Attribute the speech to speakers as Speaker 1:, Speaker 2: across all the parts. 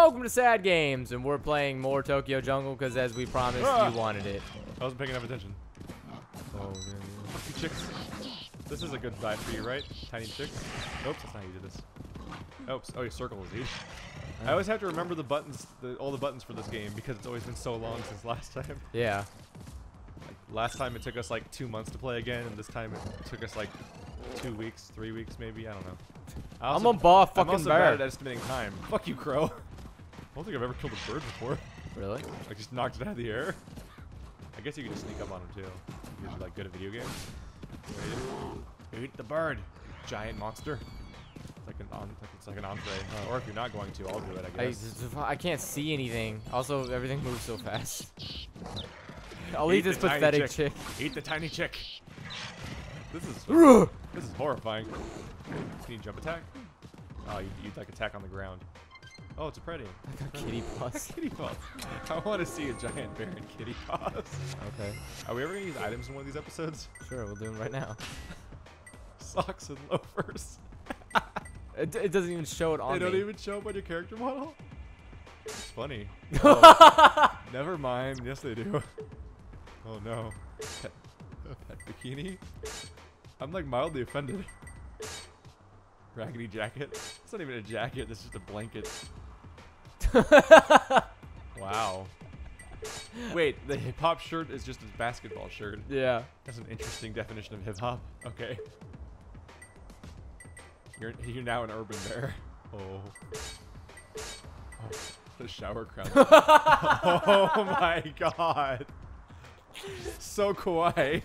Speaker 1: Welcome to Sad Games, and we're playing more Tokyo Jungle because, as we promised, you wanted it.
Speaker 2: I wasn't paying enough attention.
Speaker 1: Oh, really?
Speaker 2: Two chicks. This is a good vibe for you, right? Tiny chicks. Oops, that's not how you do this. Oops. Oh, your circle is E. I always have to remember the buttons, all the buttons for this game because it's always been so long since last time.
Speaker 1: Yeah.
Speaker 2: Like, last time it took us like 2 months to play again, and this time it took us like 2 weeks, 3 weeks maybe. I don't know.
Speaker 1: I'm a ball fucking
Speaker 2: I'm also
Speaker 1: bear.
Speaker 2: bad at estimating time. Fuck you, Crow. I don't think I've ever killed a bird before.
Speaker 1: Really?
Speaker 2: Like just knocked it out of the air. I guess you can just sneak up on him too. If you're like good at video games. Eat the bird, giant monster. It's like an entree. Or if you're not going to, I'll do it. I guess.
Speaker 1: I can't see anything. Also, everything moves so fast. I'll eat this pathetic chick.
Speaker 2: Eat the tiny chick. This is horrifying. Can you jump attack? Oh, you like attack on the ground. Oh, it's a Predian.
Speaker 1: I got kitty paws.
Speaker 2: Kitty paws. I want to see a giant bear in kitty paws.
Speaker 1: Okay.
Speaker 2: Are we ever gonna use items in one of these episodes?
Speaker 1: Sure, we'll do them right now.
Speaker 2: Socks and loafers.
Speaker 1: It doesn't even show it on me.
Speaker 2: They don't even show up on your character model? It's funny. Oh, never mind. Yes, they do. Oh, no. Pet bikini? I'm like mildly offended. Raggedy jacket? It's not even a jacket. It's just a blanket. Wow. Wait, the hip-hop shirt is just a basketball shirt.
Speaker 1: Yeah.
Speaker 2: That's an interesting definition of hip-hop. Okay. You're now an urban bear. Oh. The shower crown. Oh my god. So kawaii.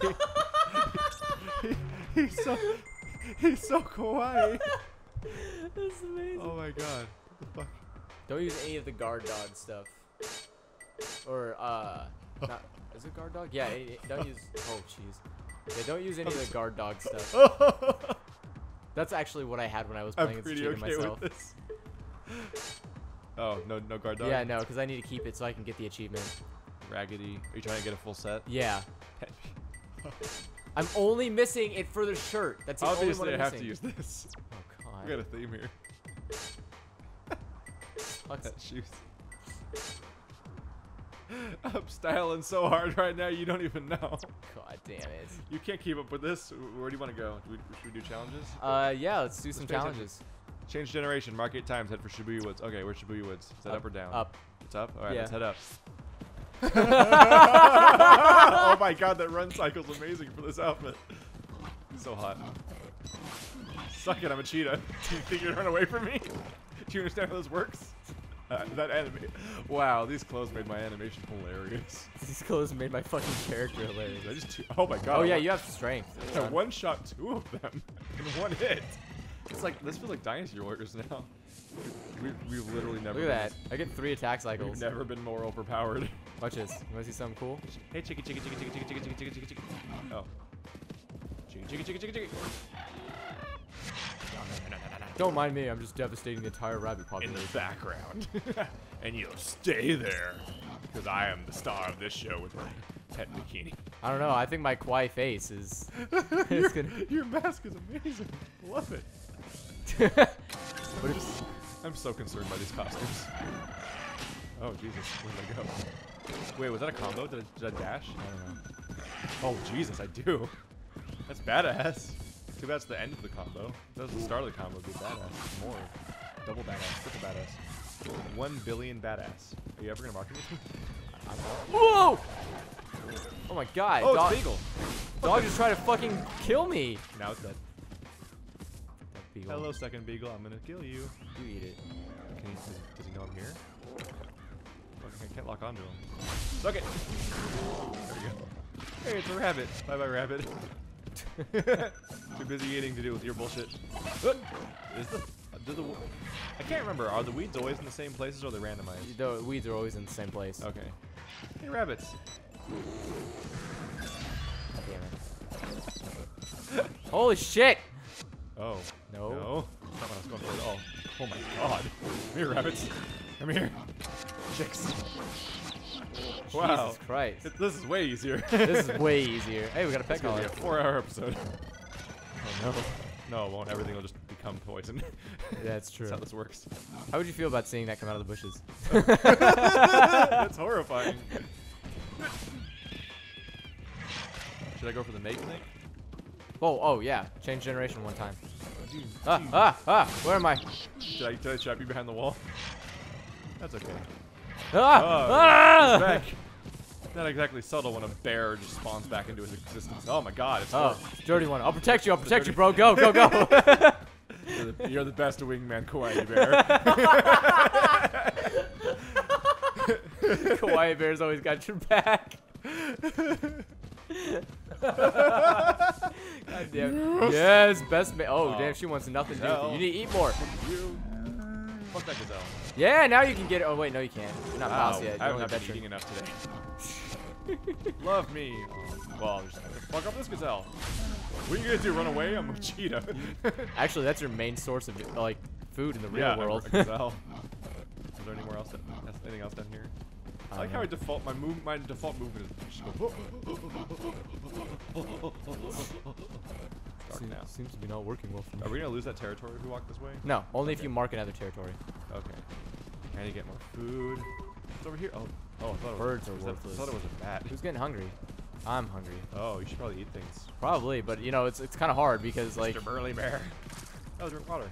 Speaker 2: He's so kawaii.
Speaker 1: That's amazing.
Speaker 2: Oh my god. What the fuck?
Speaker 1: Don't use any of the guard dog stuff. Or not, is it guard dog? Yeah, don't use. Oh jeez. Yeah, don't use any of the guard dog stuff. That's actually what I had when I was playing as Cheetah myself.
Speaker 2: With this. Oh, no guard dog?
Speaker 1: Yeah, no, because I need to keep it so I can get the achievement.
Speaker 2: Raggedy. Are you trying to get a full set?
Speaker 1: Yeah. I'm only missing it for the shirt. That's the
Speaker 2: obviously
Speaker 1: only one
Speaker 2: I
Speaker 1: I'm
Speaker 2: have
Speaker 1: missing.
Speaker 2: to use this.
Speaker 1: Oh god.
Speaker 2: We got a theme here. That shoes. I'm styling so hard right now you don't even know.
Speaker 1: God damn it.
Speaker 2: You can't keep up with this. Where do you want to go? Should we do challenges?
Speaker 1: Yeah, let's do some challenges.
Speaker 2: Change generation, mark 8 times, head for Shibuya Woods. Okay, where's Shibuya Woods? Is that up or down?
Speaker 1: Up.
Speaker 2: It's up? Alright,
Speaker 1: Yeah.
Speaker 2: let's head up. Oh my god, that run cycle's amazing for this outfit. So hot. Suck it, I'm a cheetah. Do you think you're gonna run away from me? Do you understand how this works? That anime. Wow, these clothes made my animation hilarious.
Speaker 1: These clothes made my fucking character hilarious.
Speaker 2: Oh my god.
Speaker 1: Oh yeah, you have strength.
Speaker 2: I one-shot 2 of them in 1 hit. It's like, this feels like Dynasty Warriors now. We've literally never.
Speaker 1: Look at that. I get 3 attack cycles.
Speaker 2: We've never been more overpowered.
Speaker 1: Watch this. You wanna see something cool?
Speaker 2: Hey, chickie. Oh. Chickie.
Speaker 1: Don't mind me, I'm just devastating the entire rabbit population.
Speaker 2: In the background. And you'll stay there. Because I am the star of this show with my pet bikini.
Speaker 1: I don't know, I think my kawaii face is...
Speaker 2: Your mask is amazing. Love it. I'm so concerned by these costumes. Oh, Jesus. Where did I go? Wait, was that a combo? Did I dash? I don't know. Oh, Jesus, I do. That's badass. Too bad it's the end of the combo. That was the start of the combo. Be badass. More. Double badass. Triple badass. 1 billion badass. Are you ever gonna market me?
Speaker 1: Whoa! Oh my god.
Speaker 2: Oh,
Speaker 1: dog,
Speaker 2: it's beagle.
Speaker 1: Dog just tried to fucking kill me.
Speaker 2: Now it's dead.
Speaker 1: That beagle.
Speaker 2: Hello, second beagle. I'm gonna kill you.
Speaker 1: You eat it.
Speaker 2: Does he know I'm here? I can't lock onto him. Suck it. There we go. Hey, it's a rabbit. Bye bye, rabbit. Too busy eating to deal with your bullshit. I can't remember. Are the weeds always in the same places or are they randomized?
Speaker 1: The weeds are always in the same place.
Speaker 2: Okay. Hey, rabbits.
Speaker 1: Damn it. Holy shit!
Speaker 2: Oh.
Speaker 1: No.
Speaker 2: No. That's not what I was going for at all. Oh my god. Come here, rabbits. Come here. Chicks. Wow.
Speaker 1: Jesus Christ.
Speaker 2: This is way easier.
Speaker 1: This is way easier. Hey, we got a pet collar.
Speaker 2: It's gonna be a 4-hour episode.
Speaker 1: Oh no.
Speaker 2: No, it won't. Everything will just become poison.
Speaker 1: Yeah, that's true.
Speaker 2: That's how this works.
Speaker 1: How would you feel about seeing that come out of the bushes?
Speaker 2: That's horrifying. Should I go for the make thing?
Speaker 1: Oh yeah. Change generation one time.
Speaker 2: Jeez.
Speaker 1: Where am I?
Speaker 2: Did I trap you behind the wall? That's okay.
Speaker 1: Ah!
Speaker 2: It's back. Not exactly subtle when a bear just spawns back into his existence. Oh my god, it's
Speaker 1: dirty one. I'll protect you, bro. Go.
Speaker 2: You're the best wingman, Kawaii bear.
Speaker 1: Kawaii bear's always got your back. God damn. Yes, best man. Oh, damn, she wants nothing to do with you. You need to eat more.
Speaker 2: Fuck that gazelle.
Speaker 1: Yeah, now you can get it. Oh, wait, no, you can't. You're not boss yet. You
Speaker 2: I haven't
Speaker 1: don't
Speaker 2: been
Speaker 1: have
Speaker 2: eating enough today. Love me. Well, I'm just gonna fuck up this gazelle. What are you gonna do? Run away? I'm a cheetah.
Speaker 1: Actually, that's your main source of like food in the real world.
Speaker 2: A gazelle. Is there anywhere else? Anything else down here? I like how my default movement is just go.
Speaker 1: Seems to be not working well for me.
Speaker 2: Are we gonna lose that territory if we walk this way?
Speaker 1: No, only if you mark another territory.
Speaker 2: Okay. I need to get more food. It's over here. Oh, I thought
Speaker 1: Birds are worthless.
Speaker 2: I thought it was a bat.
Speaker 1: Who's getting hungry? I'm hungry.
Speaker 2: Oh, you should probably eat things.
Speaker 1: Probably, but you know it's kind of hard because like.
Speaker 2: Mr. Burly Bear. Oh, drink water.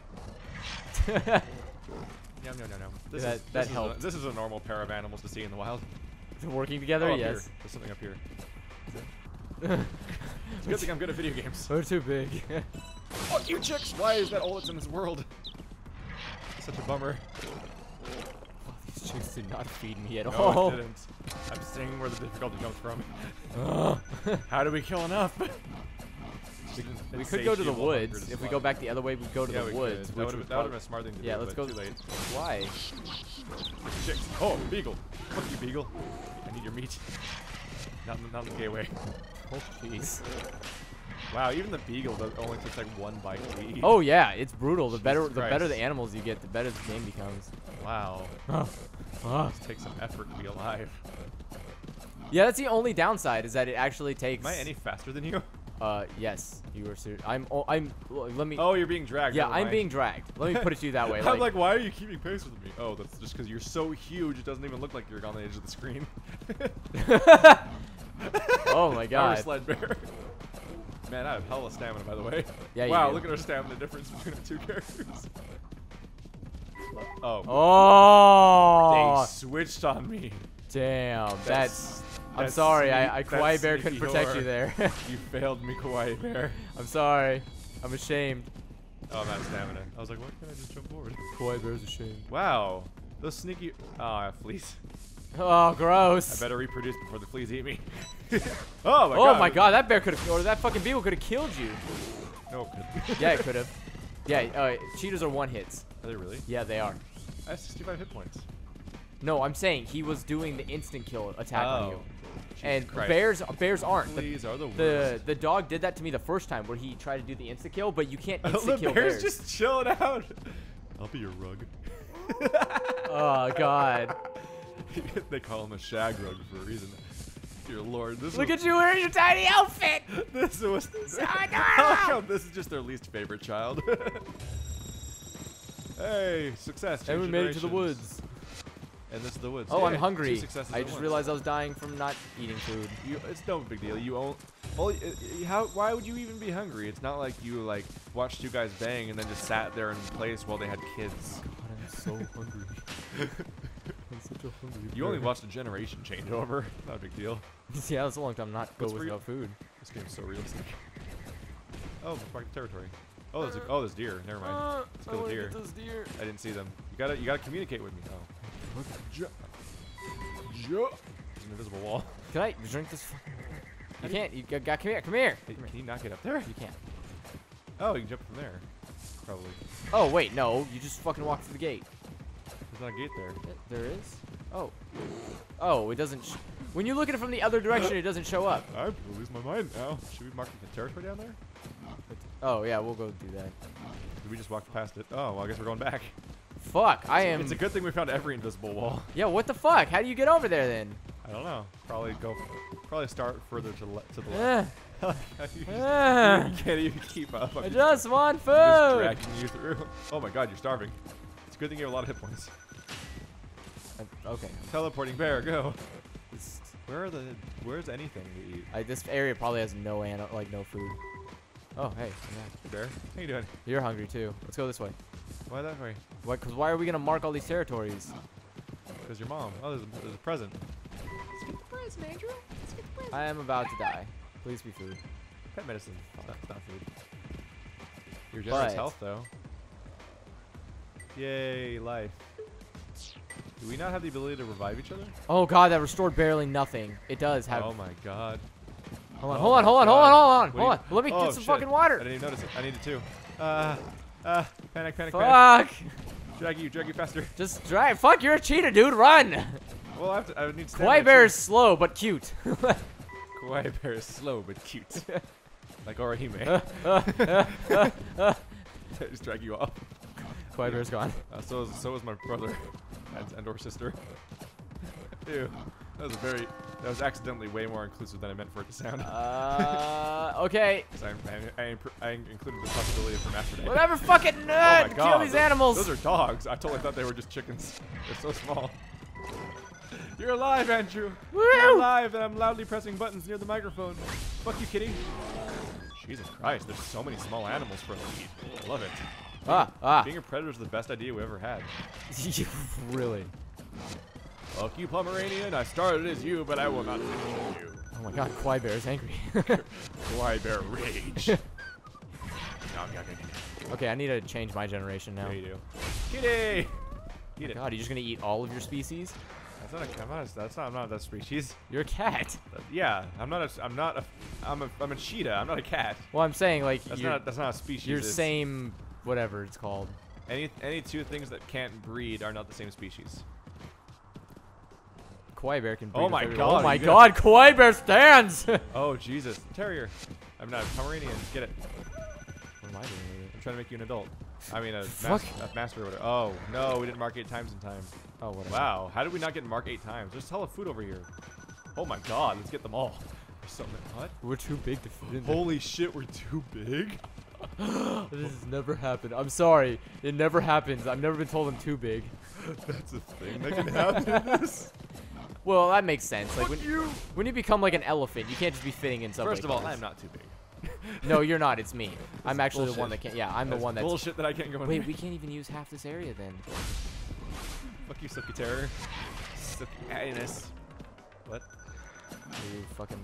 Speaker 2: No. This is a normal pair of animals to see in the wild.
Speaker 1: Working together, yes.
Speaker 2: Here. There's something up here. It's a good thing I'm good at video games.
Speaker 1: We're too big.
Speaker 2: Fuck you, chicks! Why is that all that's in this world? Such a bummer.
Speaker 1: These chicks did not feed me at
Speaker 2: No,
Speaker 1: all.
Speaker 2: it didn't. I'm seeing where the difficulty comes from. How do we kill enough?
Speaker 1: We could go to the woods. If we go back the other way, we go to the woods.
Speaker 2: That would have been a smart thing to do.
Speaker 1: Yeah, let's go.
Speaker 2: Too late.
Speaker 1: Why?
Speaker 2: Chicks. Oh, beagle. Fuck you, beagle. I need your meat. Not in the gay way.
Speaker 1: Oh, jeez.
Speaker 2: Wow, even the beagle only takes like one bite to eat.
Speaker 1: Oh yeah, it's brutal. The
Speaker 2: Jesus
Speaker 1: better the animals you get, the better the game becomes.
Speaker 2: Wow. It takes some effort to be alive.
Speaker 1: Yeah, that's the only downside is that it actually takes.
Speaker 2: Am I any faster than you?
Speaker 1: Yes, you are. Let me.
Speaker 2: Oh, you're being dragged.
Speaker 1: Yeah, I'm being dragged. Let me put it to you that way.
Speaker 2: I'm like, why are you keeping pace with me? Oh, that's just because you're so huge. It doesn't even look like you're on the edge of the screen.
Speaker 1: Oh my god.
Speaker 2: Sled bear. Man, I have hella stamina, by the way.
Speaker 1: Yeah.
Speaker 2: Wow,
Speaker 1: you
Speaker 2: look at our stamina difference between our two characters. Oh.
Speaker 1: Oh.
Speaker 2: They switched on me.
Speaker 1: Damn. I'm sorry. I Kawaii Bear couldn't protect you there.
Speaker 2: You failed me, Kawaii Bear.
Speaker 1: I'm sorry. I'm ashamed.
Speaker 2: Oh, I'm out of stamina. I was like, why can't I just jump forward?
Speaker 1: Kawaii Bear's ashamed.
Speaker 2: Wow. Those sneaky. Oh, I have fleas.
Speaker 1: Oh, gross.
Speaker 2: I better reproduce before the fleas eat me.
Speaker 1: Oh my god, that bear could have, or that fucking beagle could have killed you.
Speaker 2: No, it couldn't.
Speaker 1: Yeah, it could have. Yeah, cheetahs are one hits.
Speaker 2: Are they really?
Speaker 1: Yeah, they are.
Speaker 2: I have 65 hit points.
Speaker 1: No, I'm saying he was doing the instant kill attack on you. And
Speaker 2: Christ.
Speaker 1: bears aren't.
Speaker 2: Fleas are the worst.
Speaker 1: The dog did that to me the first time where he tried to do the insta kill, but you can't insta kill
Speaker 2: the
Speaker 1: bears.
Speaker 2: bear's just chilling out. I'll be your rug.
Speaker 1: Oh god.
Speaker 2: They call him a shag rug for a reason. Dear Lord,
Speaker 1: Look at you wearing your tiny outfit.
Speaker 2: This was. This is just their least favorite child. Hey, success.
Speaker 1: And we made it to the woods.
Speaker 2: And this is the woods.
Speaker 1: Oh,
Speaker 2: yeah,
Speaker 1: I'm hungry. I just
Speaker 2: once.
Speaker 1: realized I was dying from not eating food.
Speaker 2: It's no big deal. Why would you even be hungry? It's not like you like watched two guys bang and then just sat there in place while they had kids.
Speaker 1: God, I'm so hungry. I'm such a hungry.
Speaker 2: You only watched a generation change over. Not a big deal.
Speaker 1: Yeah, that's a long time not go without food.
Speaker 2: This game's so realistic. Oh, mark the territory. Oh, there's deer. Never mind. Let's kill the deer.
Speaker 1: Deer.
Speaker 2: I didn't see them. You gotta communicate with me. Oh. There's an invisible wall.
Speaker 1: Can I drink this? You can't. You got. Come here.
Speaker 2: Hey, can you not get up there?
Speaker 1: You can't.
Speaker 2: Oh, you can jump from there. Probably.
Speaker 1: Oh wait, no. You just fucking walk through the gate.
Speaker 2: There's not a gate there.
Speaker 1: There is. Oh. Oh, it doesn't. When you look at it from the other direction, it doesn't show up.
Speaker 2: I lose my mind now. Should we mark the territory down there?
Speaker 1: Oh yeah, we'll go do that.
Speaker 2: Did we just walk past it? Oh, well, I guess we're going back.
Speaker 1: Fuck,
Speaker 2: It's a good thing we found every invisible wall.
Speaker 1: Yeah, what the fuck? How do you get over there then?
Speaker 2: I don't know. Probably start further to the left. you can't even keep up.
Speaker 1: I just want food.
Speaker 2: I'm just dragging you through. Oh my god, you're starving. It's a good thing you have a lot of hit points.
Speaker 1: Okay.
Speaker 2: Teleporting bear, go. Where's anything to eat?
Speaker 1: This area probably has no food. Oh, hey. Yeah.
Speaker 2: Bear, how you doing?
Speaker 1: You're hungry too. Let's go this way.
Speaker 2: Why that way?
Speaker 1: What? Because why are we gonna mark all these territories?
Speaker 2: Because your mom. Oh, there's a present. Let's get the present, Andrew. Let's get the present.
Speaker 1: I am about to die. Please be food.
Speaker 2: Pet medicine. It's not food. Your generous health, though. Yay, life. Do we not have the ability to revive each other?
Speaker 1: Oh god, that restored barely nothing. It does have.
Speaker 2: Oh my god.
Speaker 1: Hold on. Let me get some fucking water.
Speaker 2: I didn't even notice it. I need it too. Panic.
Speaker 1: Fuck.
Speaker 2: Drag you faster.
Speaker 1: Just drive. Fuck, you're a cheetah, dude. Run.
Speaker 2: Well, I need to.
Speaker 1: Kawaii bear is slow but cute.
Speaker 2: Kawaii bear is slow but cute. Like Orihime. Just drag you off.
Speaker 1: Kawaii bear's gone.
Speaker 2: So was my brother and or sister. Ew. That was accidentally way more inclusive than I meant for it to sound.
Speaker 1: Okay.
Speaker 2: I included the possibility for masturbation.
Speaker 1: Whatever, fucking nerd.
Speaker 2: Oh
Speaker 1: Kill these animals.
Speaker 2: Those are dogs. I totally thought they were just chickens. They're so small. You're alive, Andrew.
Speaker 1: Woo!
Speaker 2: You're alive, and I'm loudly pressing buttons near the microphone. Fuck you, kitty. Jesus Christ, there's so many small animals for us to eat. I love it. Being a predator is the best idea we ever had.
Speaker 1: Really?
Speaker 2: Fuck you, Pomeranian. I started as you, but I will not finish you.
Speaker 1: Oh my god, Kawaii bear is angry.
Speaker 2: Kawaii bear rage.
Speaker 1: Okay, I need to change my generation now.
Speaker 2: Yeah, you do. Kitty! Eat it.
Speaker 1: God, you're just gonna eat all of your species?
Speaker 2: I'm not that species.
Speaker 1: You're a cat.
Speaker 2: Yeah, I'm a cheetah. I'm not a cat.
Speaker 1: Well, I'm saying like
Speaker 2: that's not a species.
Speaker 1: Your same whatever it's called.
Speaker 2: Any two things that can't breed are not the same species.
Speaker 1: Kawaii bear can breed.
Speaker 2: Oh my god.
Speaker 1: Oh my god, Kawaii bear stands!
Speaker 2: Oh Jesus. Terrier. I'm not a Pomeranian. Get it.
Speaker 1: What am I doing with it?
Speaker 2: I'm trying to make you an adult. I mean a master or whatever. Oh no, we didn't mark 8 times in time.
Speaker 1: Oh whatever.
Speaker 2: Wow, how did we not get marked 8 times? There's hella food over here. Oh my god, let's get them all. There's so many. What?
Speaker 1: We're too big to fit in there.
Speaker 2: Holy shit, we're too big?
Speaker 1: This has never happened. I'm sorry. It never happens. I've never been told I'm too big.
Speaker 2: That's a thing that can happen in this.
Speaker 1: Well, that makes sense. Like
Speaker 2: Fuck
Speaker 1: when you become like an elephant, you can't just be fitting in something.
Speaker 2: First of all, I'm not too big.
Speaker 1: No, you're not. It's me. I'm actually the one that can't. Yeah, I'm the one that's
Speaker 2: bullshit that I can't go in.
Speaker 1: Wait, we can't even use half this area then.
Speaker 2: Fuck you, Silky Terror. Silky Anus. What?
Speaker 1: You fucking.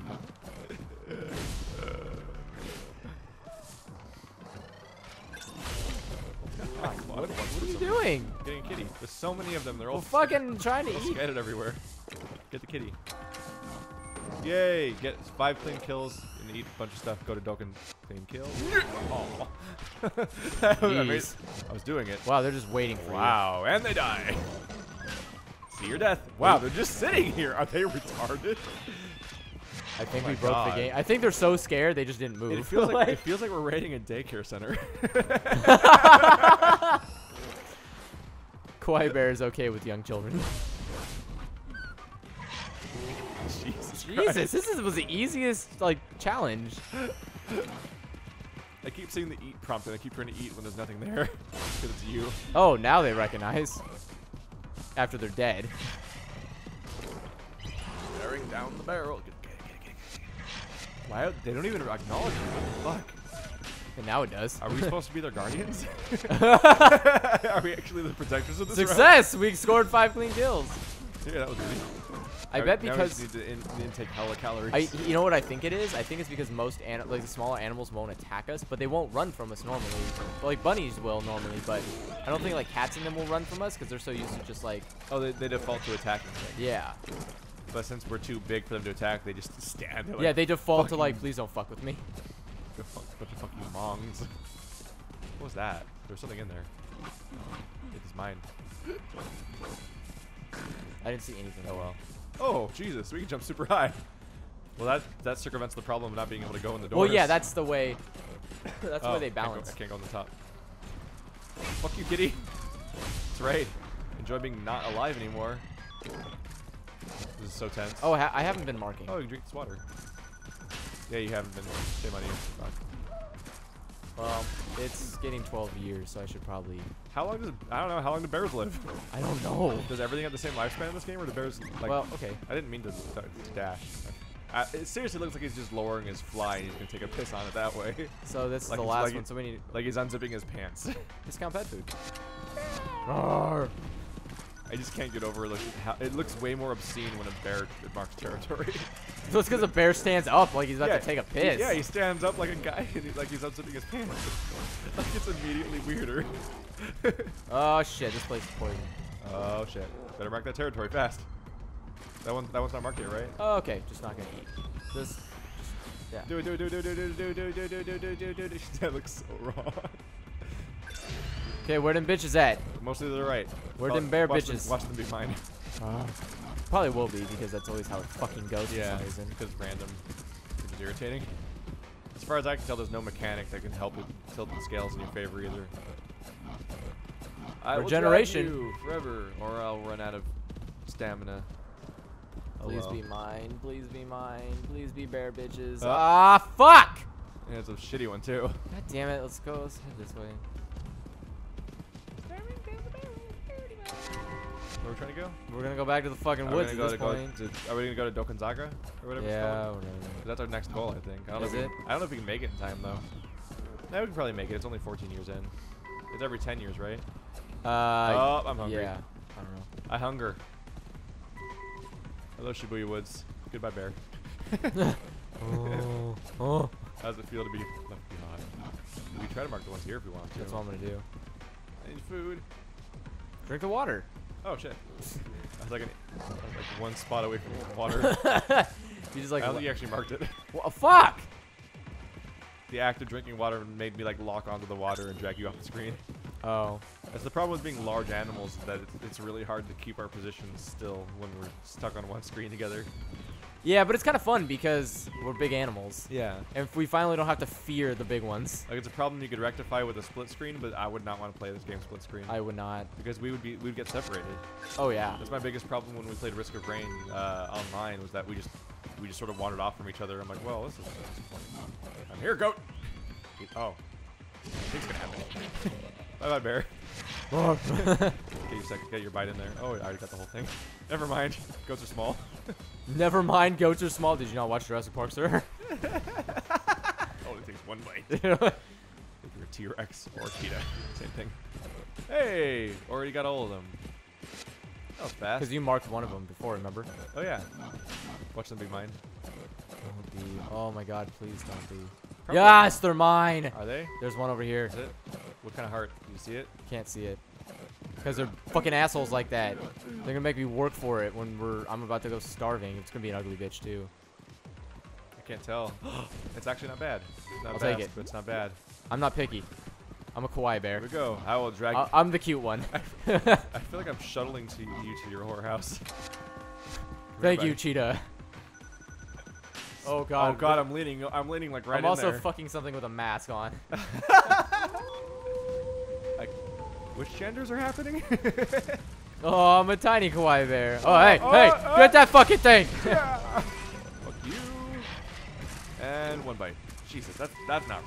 Speaker 1: What are you doing?
Speaker 2: Getting a kitty. There's so many of them. They're all
Speaker 1: We're fucking trying to eat.
Speaker 2: scattered everywhere. Get the kitty. Yay! Get 5 clean kills and eat a bunch of stuff. Go to Dokkan. Clean kill. Oh. I was doing it.
Speaker 1: Wow, they're just waiting for you.
Speaker 2: Wow, and they die. See your death. Wow, they're just sitting here. Are they retarded?
Speaker 1: I think we broke the game. I think they're so scared they just didn't move.
Speaker 2: It feels like we're raiding a daycare center.
Speaker 1: Kawaii bear is okay with young children. Jesus, this was the easiest like challenge.
Speaker 2: I keep seeing the eat prompt and I keep trying to eat when there's nothing there. Because it's you.
Speaker 1: Oh, now they recognize. After they're dead.
Speaker 2: Staring down the barrel. Get it. Why? They don't even acknowledge me. What the fuck?
Speaker 1: And now it does.
Speaker 2: Are we supposed to be their guardians? Are we actually the protectors of this
Speaker 1: Success! We scored 5 clean kills.
Speaker 2: Yeah, that was easy.
Speaker 1: I bet because
Speaker 2: we just need to intake hella calories.
Speaker 1: You know what I think it is? I think it's because most like the smaller animals won't attack us, but they won't run from us normally. Well, like bunnies will normally, but I don't think like cats and them will run from us because they're so used to just like.
Speaker 2: Oh, they default to attacking.
Speaker 1: Yeah.
Speaker 2: But since we're too big for them to attack, they just stand there. Like,
Speaker 1: yeah, they default to like, please don't fuck with me.
Speaker 2: Bunch of fucking mongs. What was that? There was something in there. It is mine.
Speaker 1: I didn't see anything.
Speaker 2: Oh well. Oh Jesus, we can jump super high. Well, that circumvents the problem of not being able to go in the doors.
Speaker 1: Well, yeah, that's the way. That's the way they balance.
Speaker 2: I can't go on the top. Fuck you, kitty. That's right. Enjoy being not alive anymore. This is so tense.
Speaker 1: Oh, I haven't been marking.
Speaker 2: Oh, you can drink this water. Yeah, you haven't been. Shame on you. Fuck.
Speaker 1: Well, it's getting 12 years, so I should probably.
Speaker 2: How long does I don't know? How long do bears live?
Speaker 1: I don't know.
Speaker 2: Does everything have the same lifespan in this game, or do bears like?
Speaker 1: Well, okay.
Speaker 2: I didn't mean to dash. It seriously looks like he's just lowering his fly and he's gonna take a piss on it that way.
Speaker 1: So this is
Speaker 2: Like
Speaker 1: the
Speaker 2: he's-
Speaker 1: last
Speaker 2: like
Speaker 1: one.
Speaker 2: he-
Speaker 1: So we need
Speaker 2: Like he's unzipping his pants.
Speaker 1: discount pet food.
Speaker 2: I just can't get over like how it looks way more obscene when a bear marks territory.
Speaker 1: So it's because the bear stands up like he's about to take a piss.
Speaker 2: Yeah, he stands up like a guy and like he's unzipping his pants. Like it's immediately weirder.
Speaker 1: Oh shit, this place is poison.
Speaker 2: Oh shit! Better mark that territory fast. That one's not marked yet, right?
Speaker 1: Oh, okay, just not gonna eat. Just yeah.
Speaker 2: Do it. That looks so wrong.
Speaker 1: Okay, where them bitches at?
Speaker 2: Mostly to the right.
Speaker 1: Where them bear
Speaker 2: watch
Speaker 1: bitches?
Speaker 2: Watch them be mine.
Speaker 1: Probably will be because that's always how it fucking goes for
Speaker 2: Yeah,
Speaker 1: some reason.
Speaker 2: because it's random. Which is irritating. As far as I can tell, there's no mechanic that can help it tilt the scales in your favor either. I will
Speaker 1: Regeneration.
Speaker 2: drag you forever, or I'll run out of stamina. Oh,
Speaker 1: Please
Speaker 2: well.
Speaker 1: be mine. Please be mine. Please be bear bitches.
Speaker 2: Oh.
Speaker 1: Ah, fuck!
Speaker 2: And it's a shitty one too.
Speaker 1: God damn it. Let's go. Let's head this way.
Speaker 2: Where are we trying to go?
Speaker 1: We're gonna go back to the fucking
Speaker 2: Are we
Speaker 1: woods
Speaker 2: gonna
Speaker 1: at this
Speaker 2: go
Speaker 1: point.
Speaker 2: are we gonna go to Dokonzaga or whatever it's
Speaker 1: Yeah,
Speaker 2: called?
Speaker 1: whatever.
Speaker 2: That's our next goal, I think. I don't
Speaker 1: Is
Speaker 2: know if
Speaker 1: it?
Speaker 2: I don't know if we can make it in time though. No, we can probably make it. It's only 14 years in. It's every 10 years, right? Oh, I'm hungry.
Speaker 1: Yeah. I don't know.
Speaker 2: I hunger. Hello, Shibuya Woods. Goodbye, bear.
Speaker 1: Oh.
Speaker 2: How does it feel to be left behind? We can try to mark the ones here if we want to.
Speaker 1: That's what I'm gonna do.
Speaker 2: I need food.
Speaker 1: Drink the water.
Speaker 2: Oh shit. I was like one spot away from water.
Speaker 1: You just like.
Speaker 2: I don't think you actually marked it.
Speaker 1: What? Fuck!
Speaker 2: The act of drinking water made me like lock onto the water and drag you off the screen.
Speaker 1: Oh.
Speaker 2: That's the problem with being large animals, is that it's really hard to keep our positions still when we're stuck on one screen together.
Speaker 1: Yeah, but it's kind of fun because we're big animals.
Speaker 2: Yeah.
Speaker 1: And if we finally don't have to fear the big ones.
Speaker 2: Like it's a problem you could rectify with a split screen, but I would not want to play this game split screen.
Speaker 1: I would not.
Speaker 2: Because we'd get separated.
Speaker 1: Oh yeah.
Speaker 2: That's my biggest problem when we played Risk of Rain online, was that we just sort of wandered off from each other. I'm like, well, this is disappointing. I'm here, goat. Oh, things gonna happen. Bye bye, bear. Get your bite in there. Oh, I already got the whole thing. Never mind. Goats are small.
Speaker 1: Never mind, goats are small. Did you not watch Jurassic Park, sir?
Speaker 2: Only takes one bite. If you're a T-Rex or a cheetah, same thing. Hey, already got all of them. That was fast.
Speaker 1: Because you marked one of them before, remember?
Speaker 2: Oh yeah. Watch them be mine.
Speaker 1: Don't be. Oh my god, please don't be.
Speaker 2: Purple.
Speaker 1: Yes, they're mine.
Speaker 2: Are they?
Speaker 1: There's one over here.
Speaker 2: Is it? What kind of heart? Do you see it?
Speaker 1: Can't see it. Because they're fucking assholes like that. They're gonna make me work for it when I'm about to go starving. It's gonna be an ugly bitch too.
Speaker 2: I can't tell. It's actually not bad. It's not
Speaker 1: I'll
Speaker 2: bad,
Speaker 1: take it.
Speaker 2: but it's not bad.
Speaker 1: I'm not picky. I'm a kawaii
Speaker 2: Here
Speaker 1: bear.
Speaker 2: we go. I will drag.
Speaker 1: I'm the cute one.
Speaker 2: I feel like I'm shuttling you to your whorehouse.
Speaker 1: Thank you, Cheetah. Oh god.
Speaker 2: Oh god, I'm leaning like right
Speaker 1: I'm
Speaker 2: in
Speaker 1: also
Speaker 2: there.
Speaker 1: fucking something with a mask on.
Speaker 2: Like, which genders are happening?
Speaker 1: Oh, I'm a tiny kawaii bear. Oh,
Speaker 2: Oh,
Speaker 1: hey,
Speaker 2: oh,
Speaker 1: hey,
Speaker 2: oh.
Speaker 1: get that fucking thing.
Speaker 2: Yeah. Fuck you. And one bite. Jesus, that's not.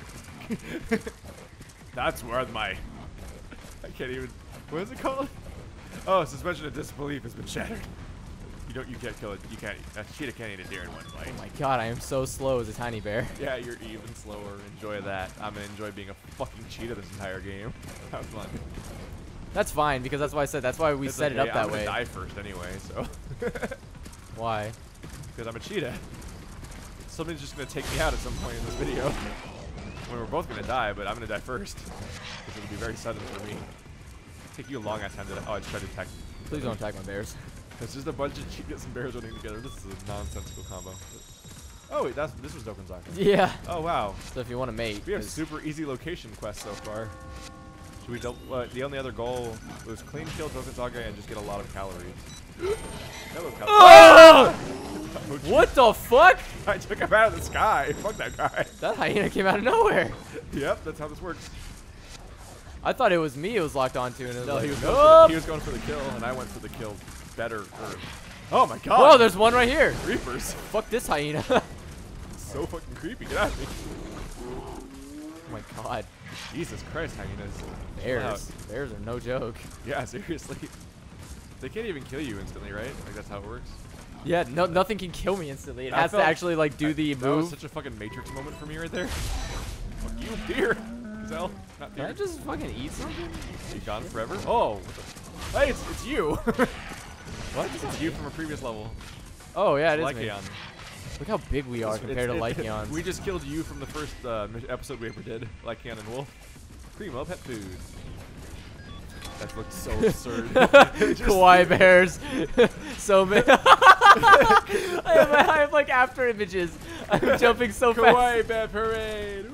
Speaker 2: That's where my. I can't even. What is it called? Oh, suspension of disbelief has been shattered. You can't kill it. You can't. That cheetah can't eat a deer in one bite.
Speaker 1: Oh my god, I am so slow as a tiny bear.
Speaker 2: Yeah, you're even slower. Enjoy that. I'm gonna enjoy being a fucking cheetah this entire game. That was fun.
Speaker 1: That's fine because that's why I said. That's why we set it up that
Speaker 2: I'm
Speaker 1: way.
Speaker 2: gonna die first anyway, so.
Speaker 1: Why?
Speaker 2: Because I'm a cheetah. Something's just gonna take me out at some point in this video. When we're both gonna die, but I'm gonna die first. Because it'll be very sudden for me. Take you a long ass time to. Oh, I just tried to attack.
Speaker 1: Please don't attack my bears.
Speaker 2: It's just a bunch of cheetahs and bears running together. This is a nonsensical combo. Oh wait, this was Dokonzaga.
Speaker 1: Yeah.
Speaker 2: Oh wow.
Speaker 1: So if you want to mate,
Speaker 2: We have
Speaker 1: 'cause-
Speaker 2: super easy location quests so far. Should we double? The only other goal was clean kill Dokonzaga and just get a lot of calories. Hello, calories.
Speaker 1: Oh!
Speaker 2: Oh,
Speaker 1: What the fuck?
Speaker 2: I took him out of the sky. Fuck that guy.
Speaker 1: That hyena came out of nowhere.
Speaker 2: Yep, that's how this works.
Speaker 1: I thought it was me it was locked onto, and it was
Speaker 2: No,
Speaker 1: like,
Speaker 2: he was
Speaker 1: nope.
Speaker 2: going for the kill, and I went for the kill better. Oh my god.
Speaker 1: Whoa, there's one right here.
Speaker 2: Reapers.
Speaker 1: Fuck this hyena.
Speaker 2: so fucking creepy. Get out of me.
Speaker 1: Oh my god.
Speaker 2: Jesus Christ, hyenas.
Speaker 1: Bears. Bears are no joke.
Speaker 2: Yeah, seriously. They can't even kill you instantly, right? Like that's how it works.
Speaker 1: Yeah, nothing can kill me instantly. It has to actually like do the
Speaker 2: That was
Speaker 1: move.
Speaker 2: such a fucking Matrix moment for me right there. Fuck you, deer. Gazelle, not deer.
Speaker 1: Can I just fucking eat something?
Speaker 2: You gone forever? Oh, what the hey, it's you. What? It's you from a previous level.
Speaker 1: Oh yeah, it is me.
Speaker 2: Lycaon.
Speaker 1: Look how big we are compared to Lycaons.
Speaker 2: We just killed you from the first episode we ever did, Lycaon and Wolf. Primo pet food. That looked so absurd.
Speaker 1: Kawaii bears. So many. I have like after images. I'm jumping so fast.
Speaker 2: Kawaii bad parade.